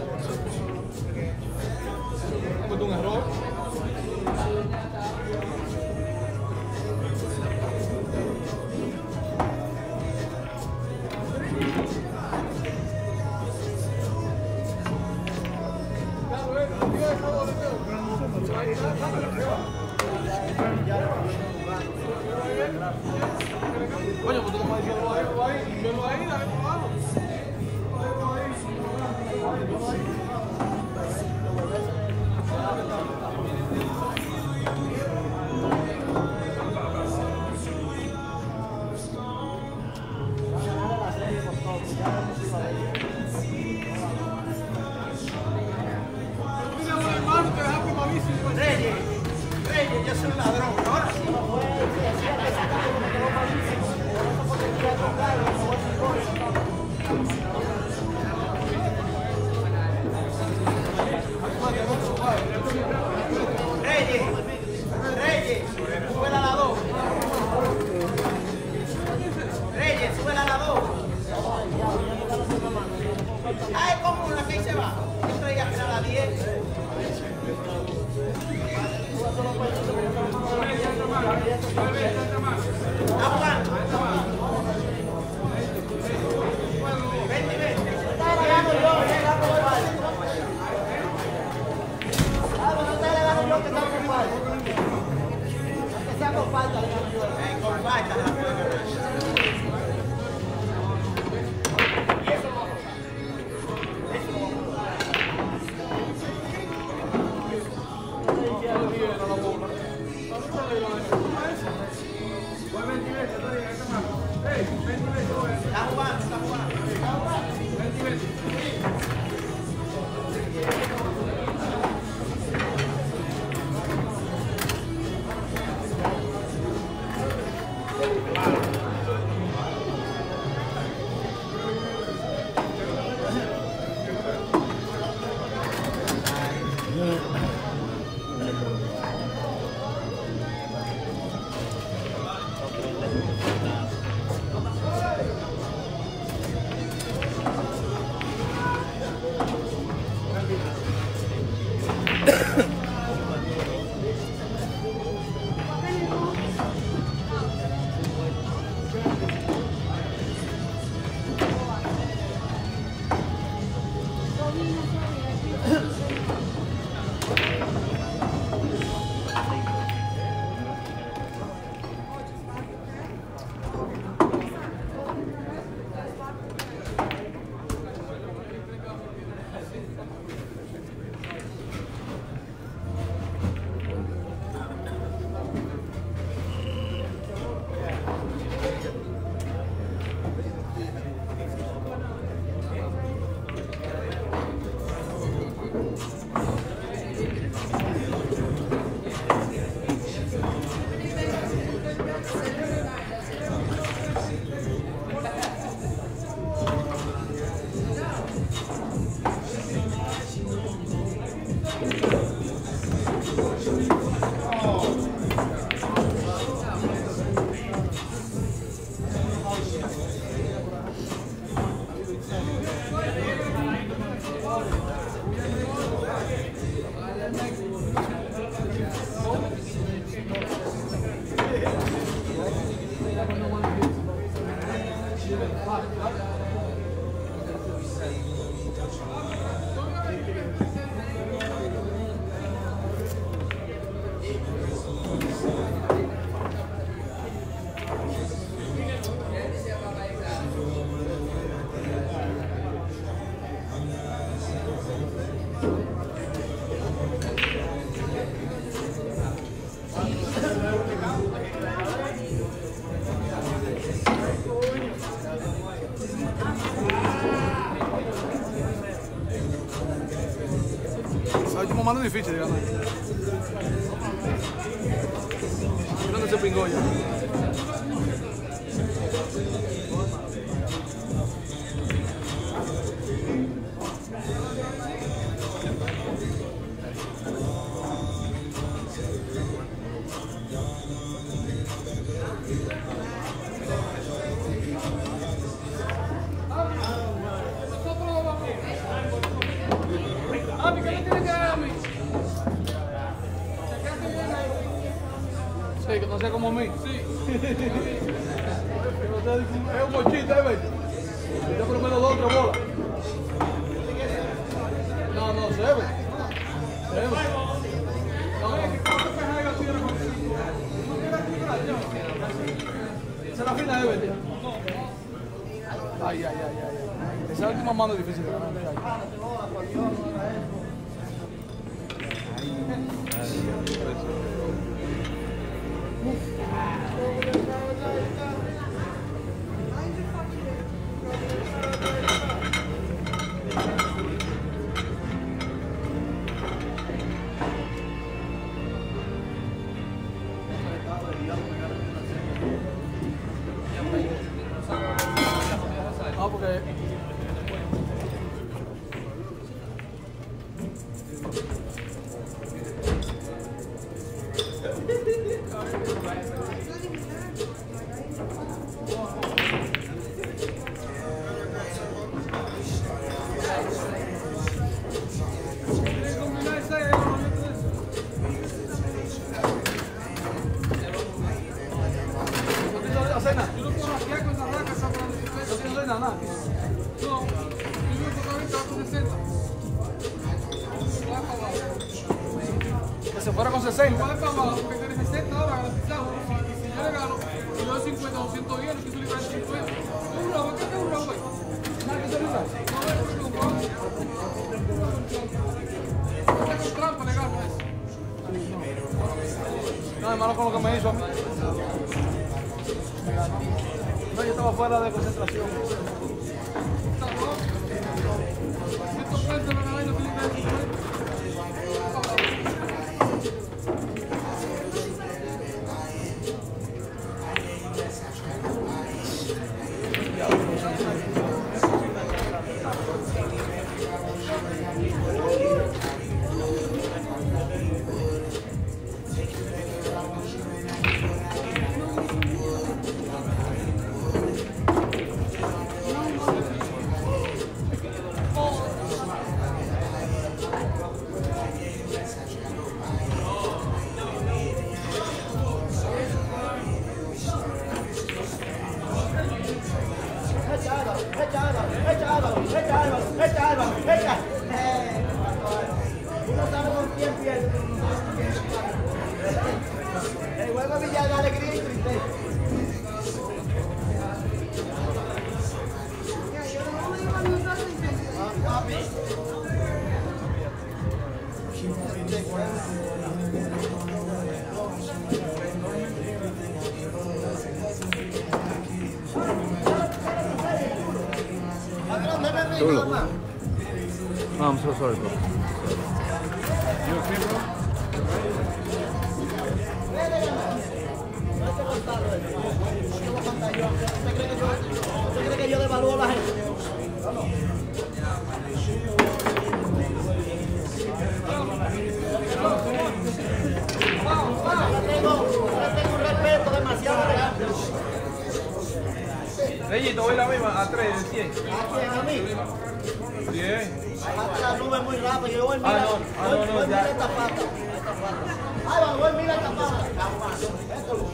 Fue un error. Coño, pues tú como diciendo ahí, ahí, ahí, ahí, último mando es difícil de ganar. ¿Dónde se pingó ya? Sí, que no sea como mí. Sí. Es un mochito, ¿eh, güey? Yo por lo menos dos o tres bolas. No, no, se ve. Se ve. Esa es la fina, ¿eh, güey? Ay, ay, ay, ay. Esa es la última mano difícil de ganar. Ah, porque cena. Yo no puedo rastrear con esa raca, esa para no tiene cena, nada. No, yo totalmente va con sesenta. Que se fuera con sesenta. Va para abajo, porque tiene sesenta ahora garantizado. Si yo le gano, yo doy cincuenta, doscientos diez, que tú le ganas cincuenta. Es un robo, ¿qué es un robo, güey? Nada que se risa. No, es un robo. No tengo trampa, le gano eso. No, hermano, con lo que me hizo a mí. No, yo estaba fuera de concentración. El juego Villa de alegría y tristeza. No, I'm so sorry, bro. You okay, bro? ¿Usted cree que yo devalúo a la gente? Yo tengo un respeto demasiado grande. Reyito, voy la misma, a tres de cien. ¿A quién? ¿A mí? Bien. Bajaste la nube muy rápido. Yo voy a Ah, mirar. no, ah, no, no, voy a ya. mirar esta pata. Esta pata. Ay, va, voy a mirar esta pata. Esto.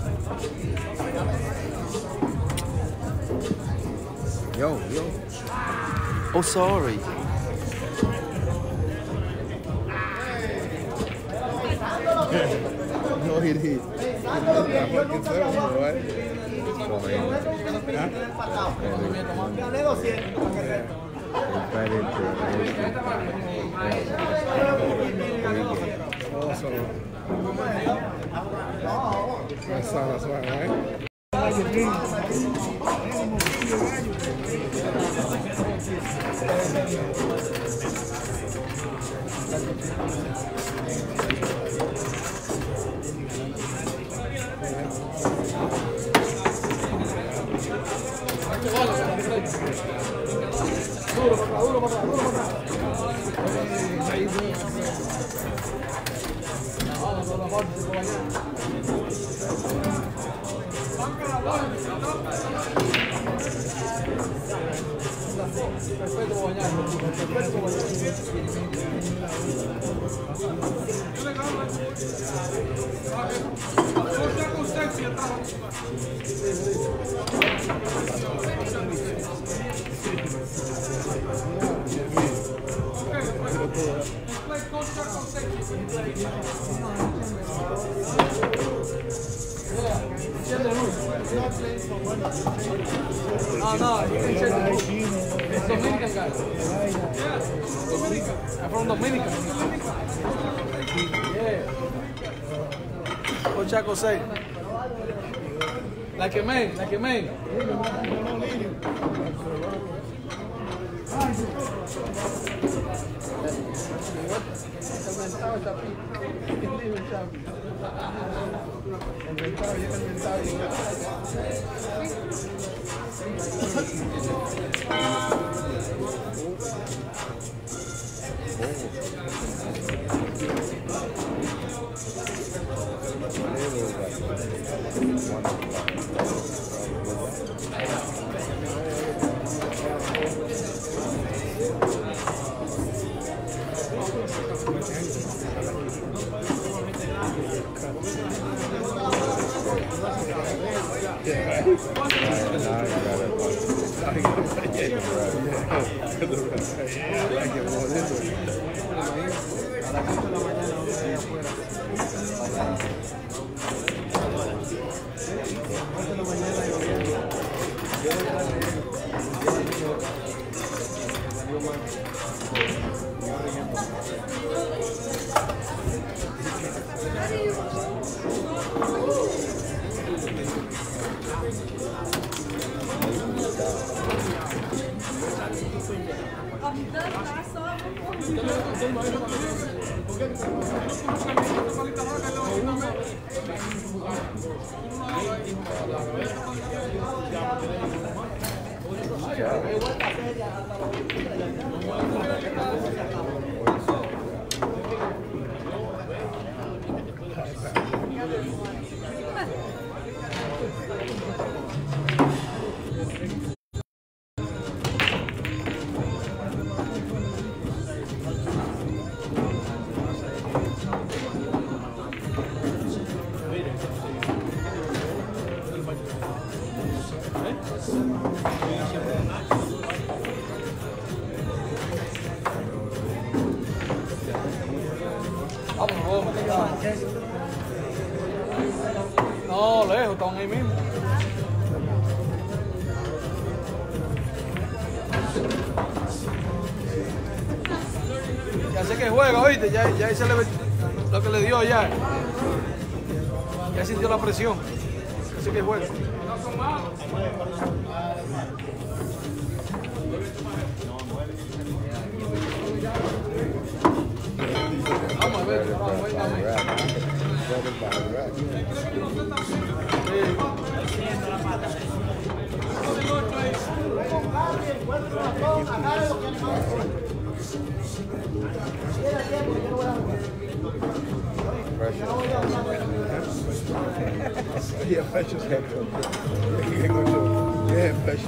Yo, yo. Oh, sorry. No, he did. Pensándolo bien, yo nunca había jugado. Right? Gané doscientos. Also, that's all, that's right, right? Duro, papá, duro, papá, duro, papá. Vamos, por la parte, se puede bañar. Perfecto, bañar. Perfecto, bañar. No, no, it's Dominican guy. Yeah, Dominican. I'm from Dominica. Yeah. What Chaco say? Like a man, like a man. No, lejos, están ahí mismo. Ya sé que juega, oíste, ya, ya se le ve lo que le dio ya. Ya sintió la presión. Ya sé que juega. Vamos a ver, vamos a ver, vamos a ver. Yeah, pressure. Yeah, pressure.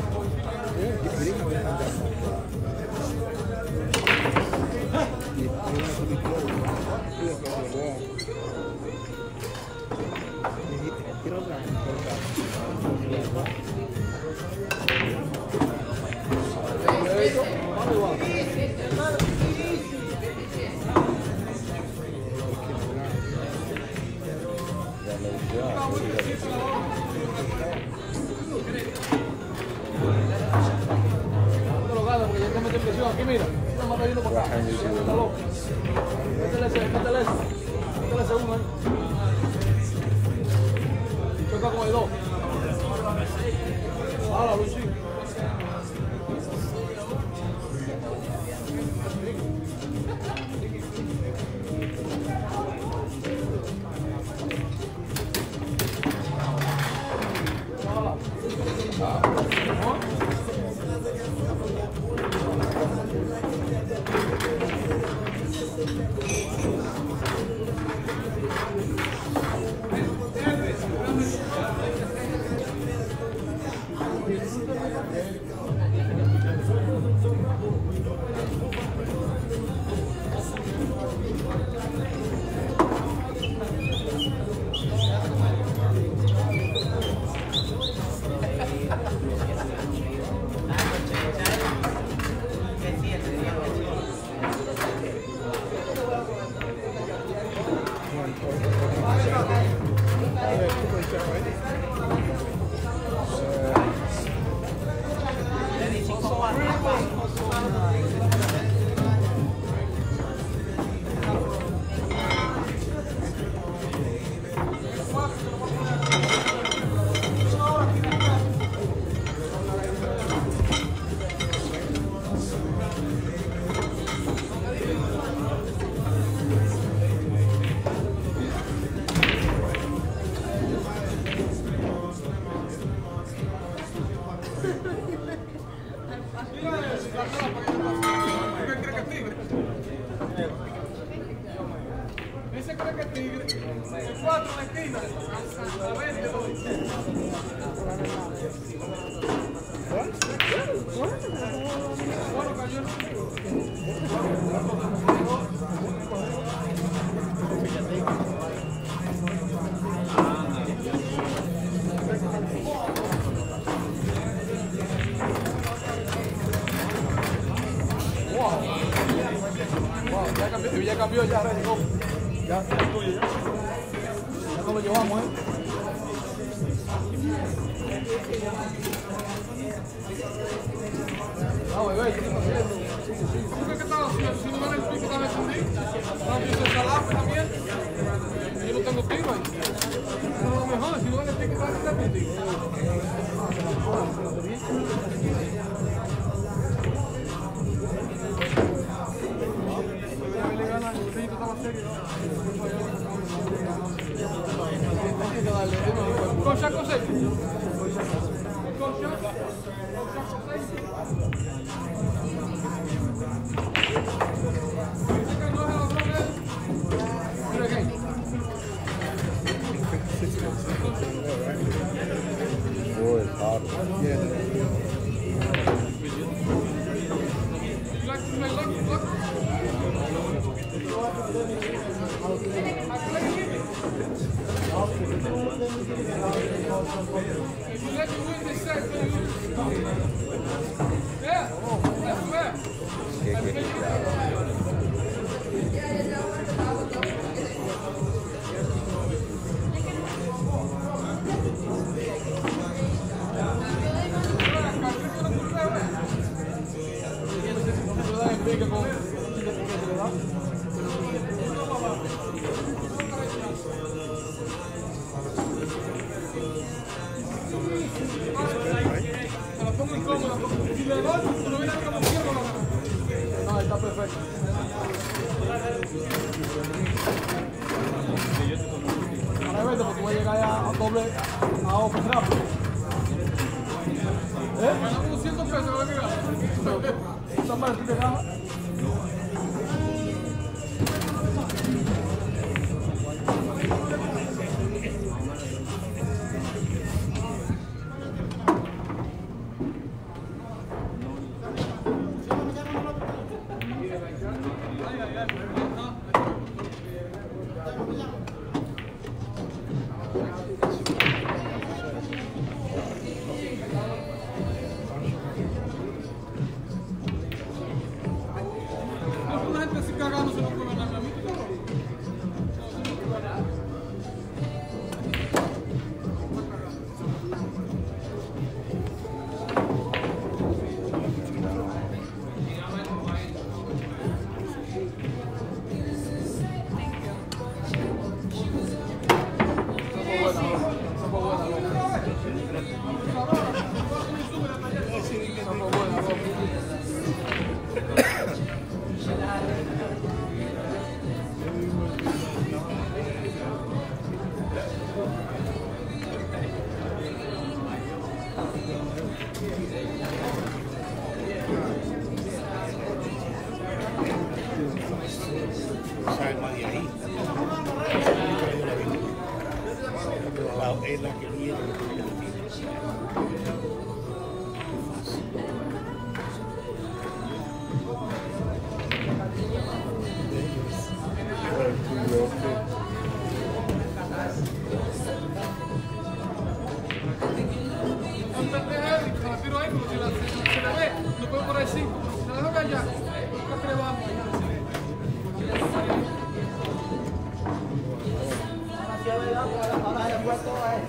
Aquí mira, una mata yendo para acá. Métele ese, métele ese. Métele ese uno ahí. Choca con el dos. Hala, Luisín. Ese cree que es tigre. El cuatro en la esquina. A ver, te doy. Bueno, cayó. Wow. Wow, ya cambió, ya cambió, ya llegó. Ya, ya es tuyo, ya. Ya no lo llevamos, ¿eh? Ah, bebé, ¿qué estás haciendo? ¿Tú qué estás haciendo? Si no gana el pico, dame tu día. No, yo soy salame también. Yo no tengo pico ahí. No, no me jodas, si no gana el pico, dame tu día. Con Chaco seis. Con Chaco. Oh, it's hot. Yeah. If you let me win this set, will you? Yeah, that's fair. Si le doy, tú no vienes como quiero. No, está perfecto. Ahora vete, porque voy a llegar a doble, a open rápido. ¿Eh? Ganamos doscientos pesos, ¿no? ¿Qué? ¿Está mal? ¿Tú te ganas? Salma de ahí. La, es la que viene. Se la tiro ahí, porque si la, se la ve, lo puedo poner cinco. Se la dejo que allá. ¿Qué vamos? Ahora ya fue todo a él.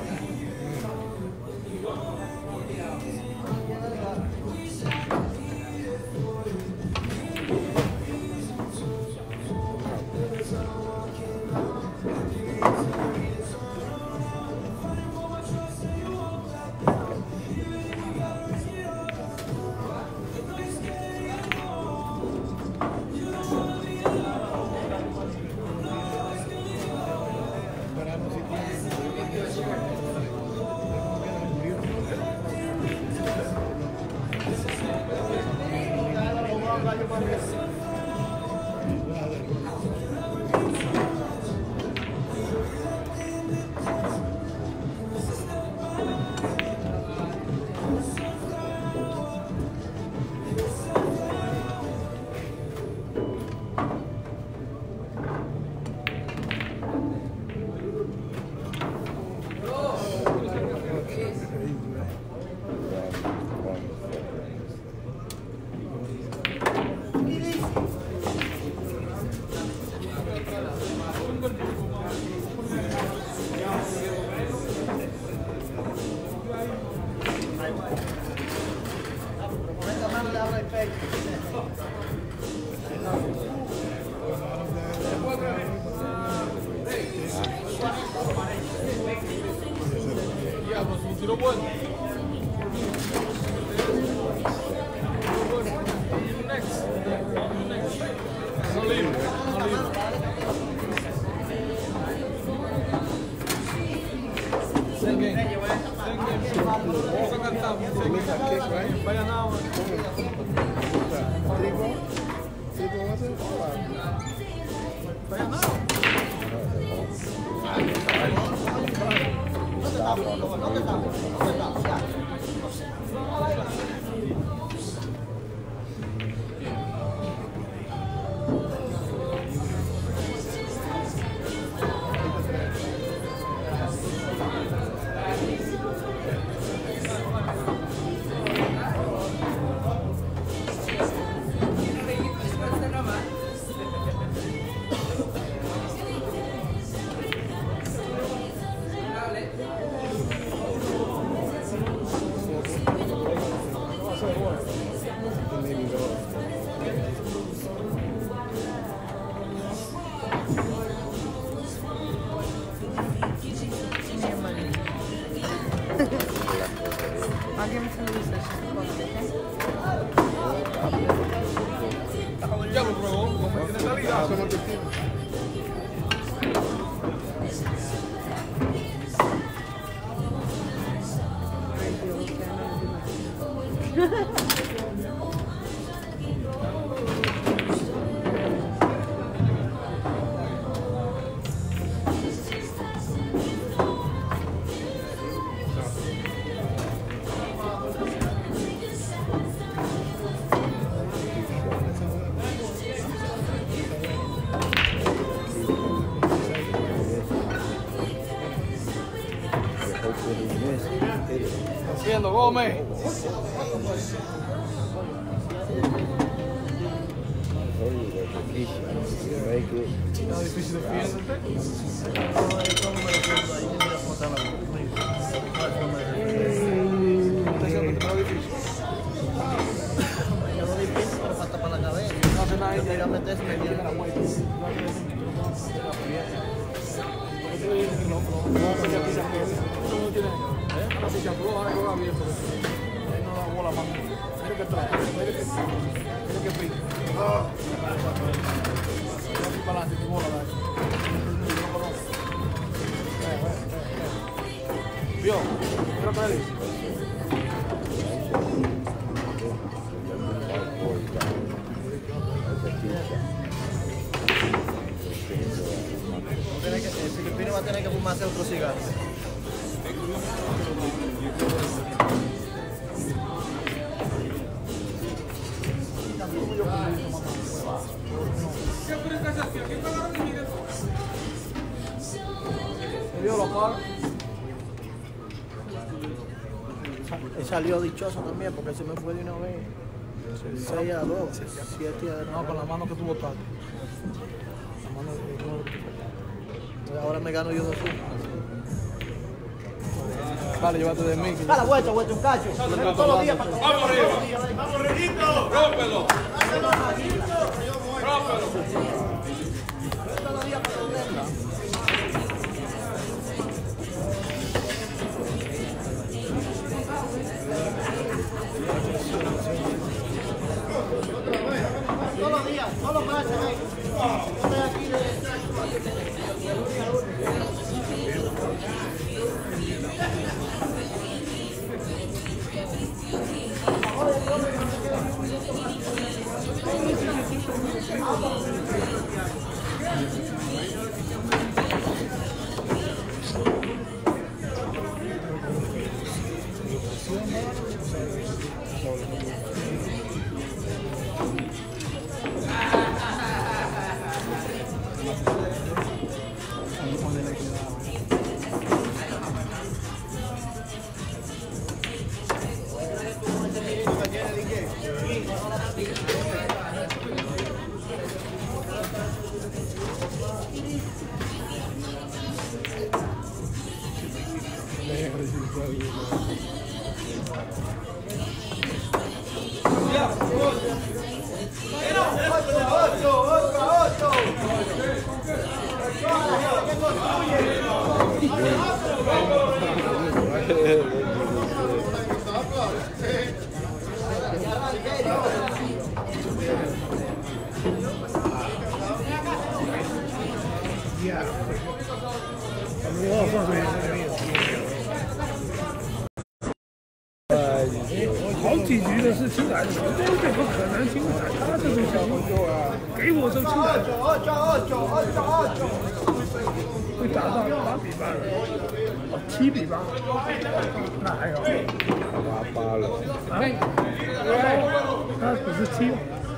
I'll give him some of this. Ya lo probó, como tiene salida. Haciendo Gómez. Está difícil No hace nada, ya meterse me viene la muerte. Si se aprobó, ahora juega bien, pero ahí no da bola más. Mira que trae, mira que mira que pica. No estoy para adelante, ni bola, dale. No conozco. ¿Vio? Mira para él. El filipino va a tener que fumarse otro cigarro. Él salió dichoso también porque se me fue de una vez. seis a dos, siete a dos. No, con la mano que tú botaste. La mano de... Ahora me gano yo dos. Vale, llévate de mí. Dale, vuelta, vuelta, un cacho. Todos los días para ¡Vamos arriba! ¡Vamos, Reguito! ¡Rómpelo! ¡Rómpelo! Todos los días para venderla. Todos los días, todos los martes, estoy aquí de... 好几局的是青蓝，这怎么可能青蓝？他这种小朋友啊，给我这青蓝，会打到八比八了，哦，七比八，那还好， 八八了啊，他不是七。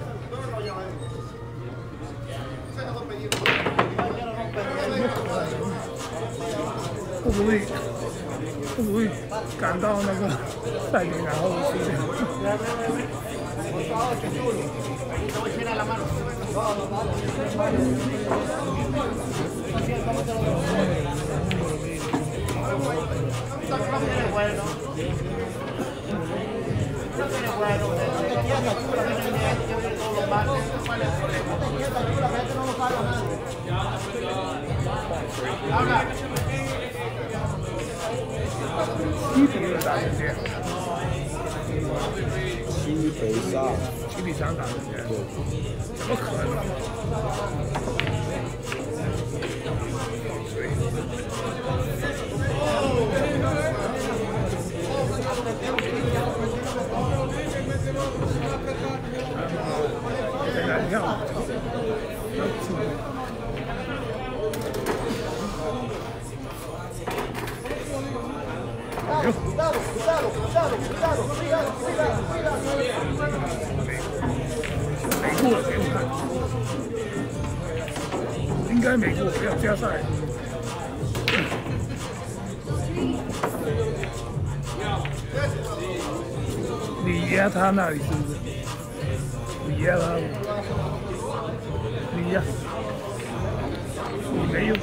会不会会不会赶到那个赛点然后输掉？七比二打人家， 七比三， 七比三打人家，怎么可能？现在你看。 Cuidado, cuidado, cuidado, cuidado, cuidado, cuidado, cuidado. 没过了给我看，应该没过，不要加赛。你压他那里是不是？你压他，你压，你没用。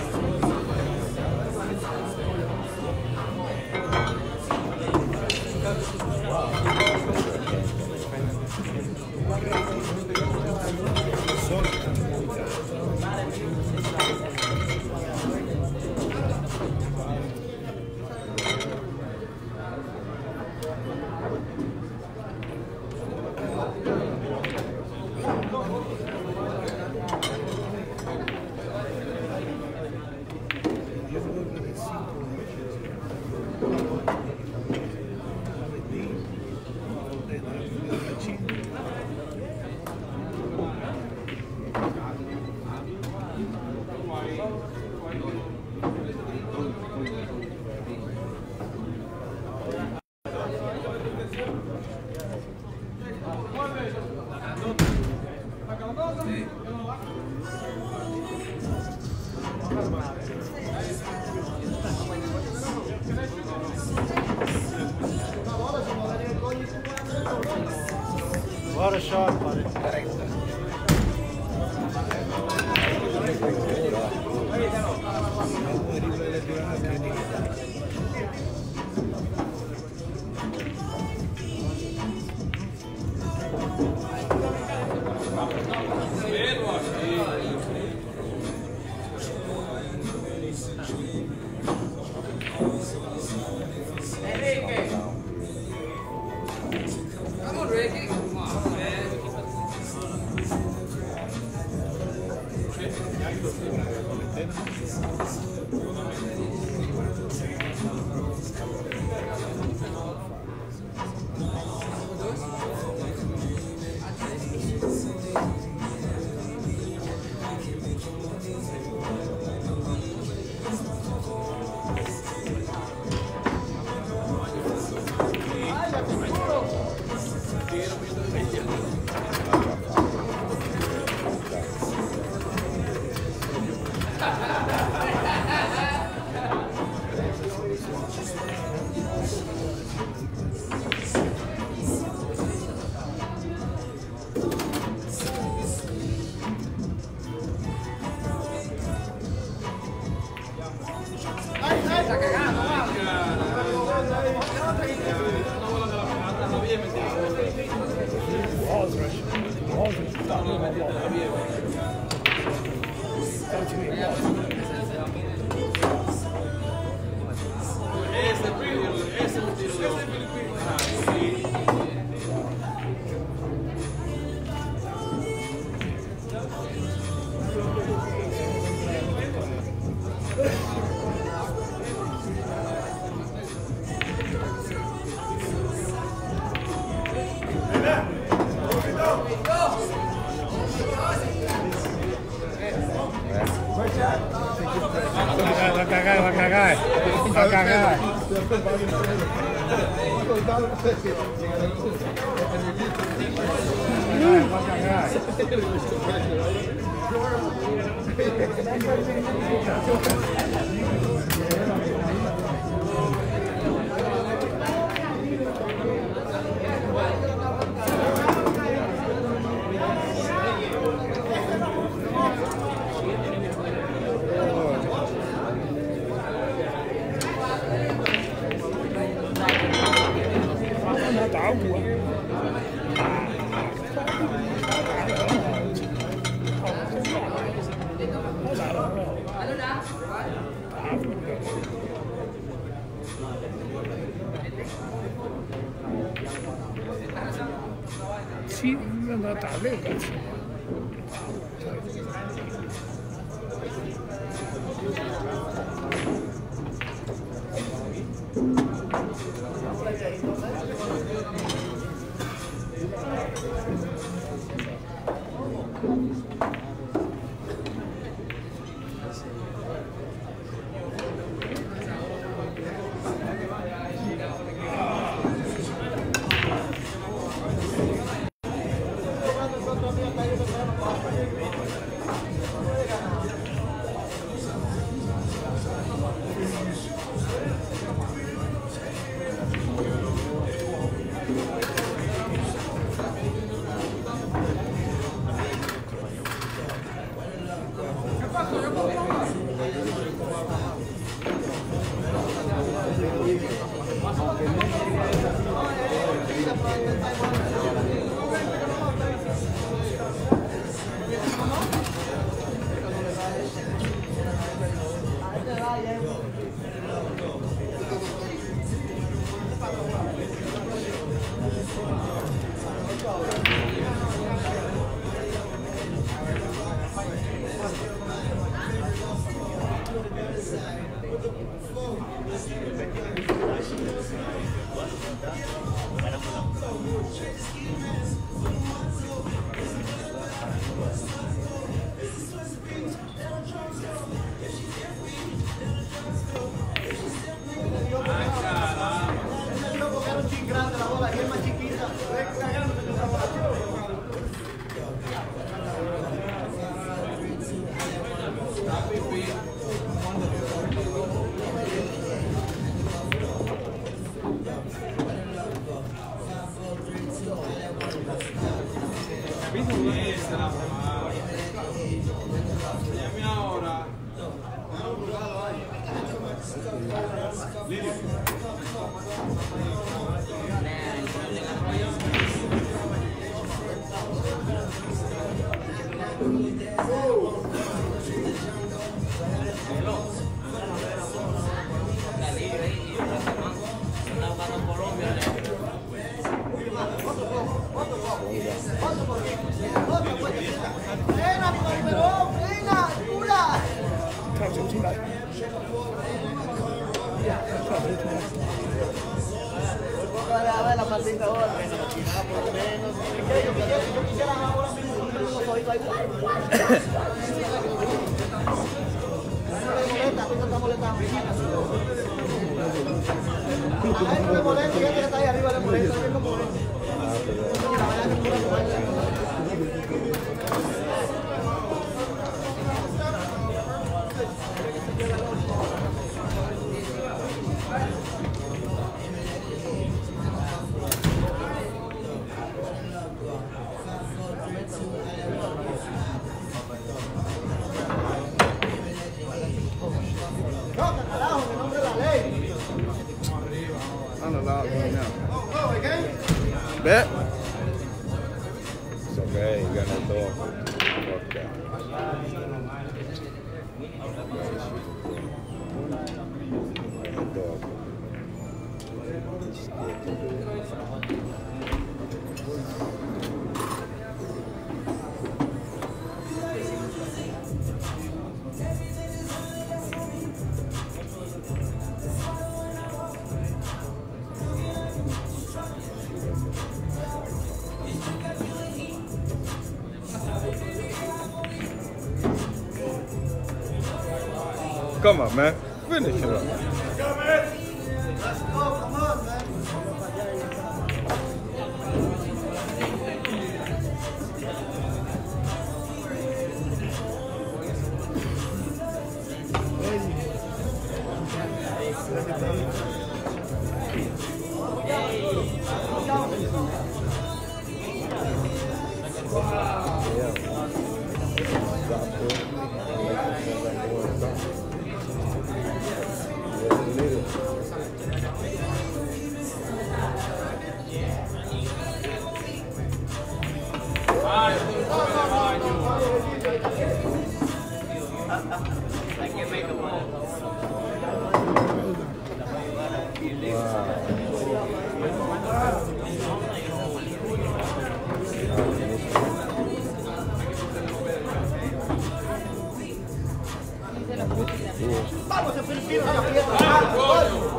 What a shot, buddy. Come on, Ricky. Come on, man. Thank you. 好几次打那个爆，高球也爆。 Ese primo, ese lo tiro yo. Ah, sí. Va a cagar, va a cagar, va a cagar. Va a cagar. 打我！踢让他打那个球。 跳球出来，跳球出来。 la maldita hora. Por lo menos. Yo quisiera, yo quisiera ahora mismo un solito ahí. No le molesta, no está molestando. A él no le molesta, ya que está ahí arriba le molesta, a él no molesta. Unallowed right now. Bet. It's okay. got no dog. Fuck that. No dog. He's scared to do it. Come on, man. Finish it up. Let's go, come on, man. I can make a move. Vamos, el filipino ya aprieta.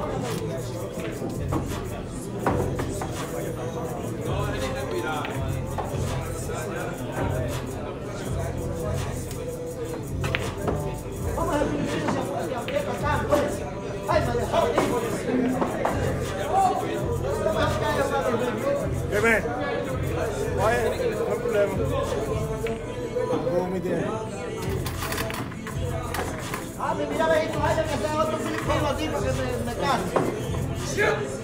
Hey man, quiet, no problema. Go me there. Ah, me mira, ve, tú vayas que sea otro filipino aquí para que me, me case.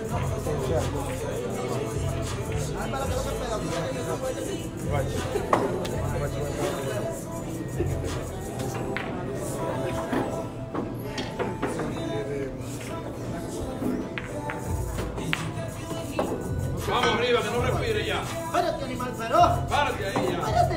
Ah, para que no me pega. Watch. Vamos arriba, que no respire ya. Párate, animal, pero. Párate ahí ya. Párate.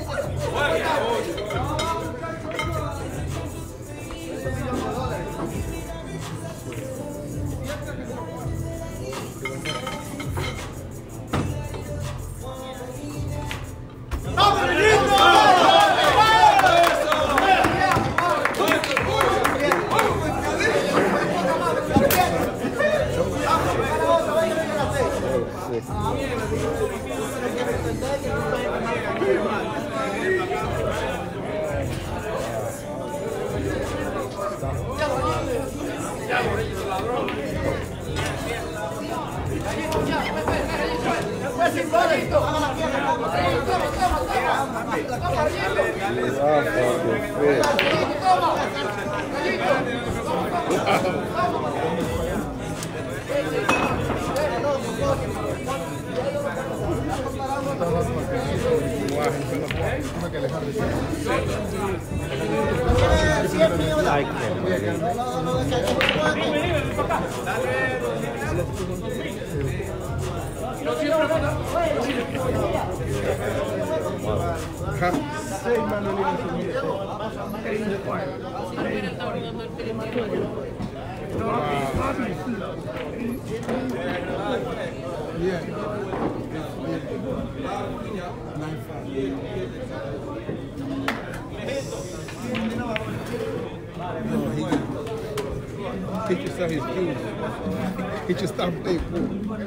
He just saw his shoes. He just stopped playing pool.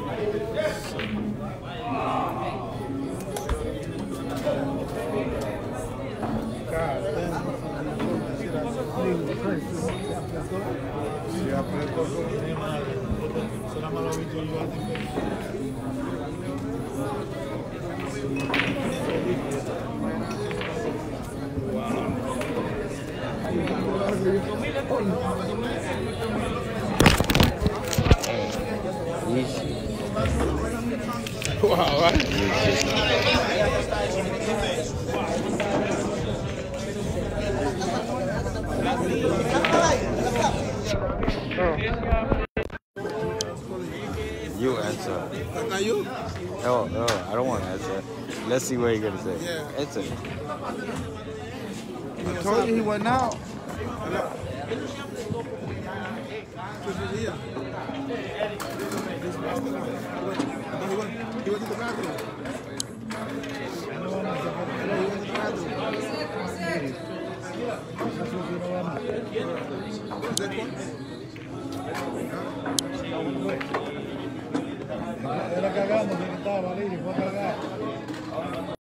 God damn. Wow, right? You answer. Not you? No, no, I don't want to answer. Let Let's see what he's gonna say. Yeah. It's a. I told you he wasn't out. He went to the bathroom. Era cagando, que estaba, Valerio, fue a cagar.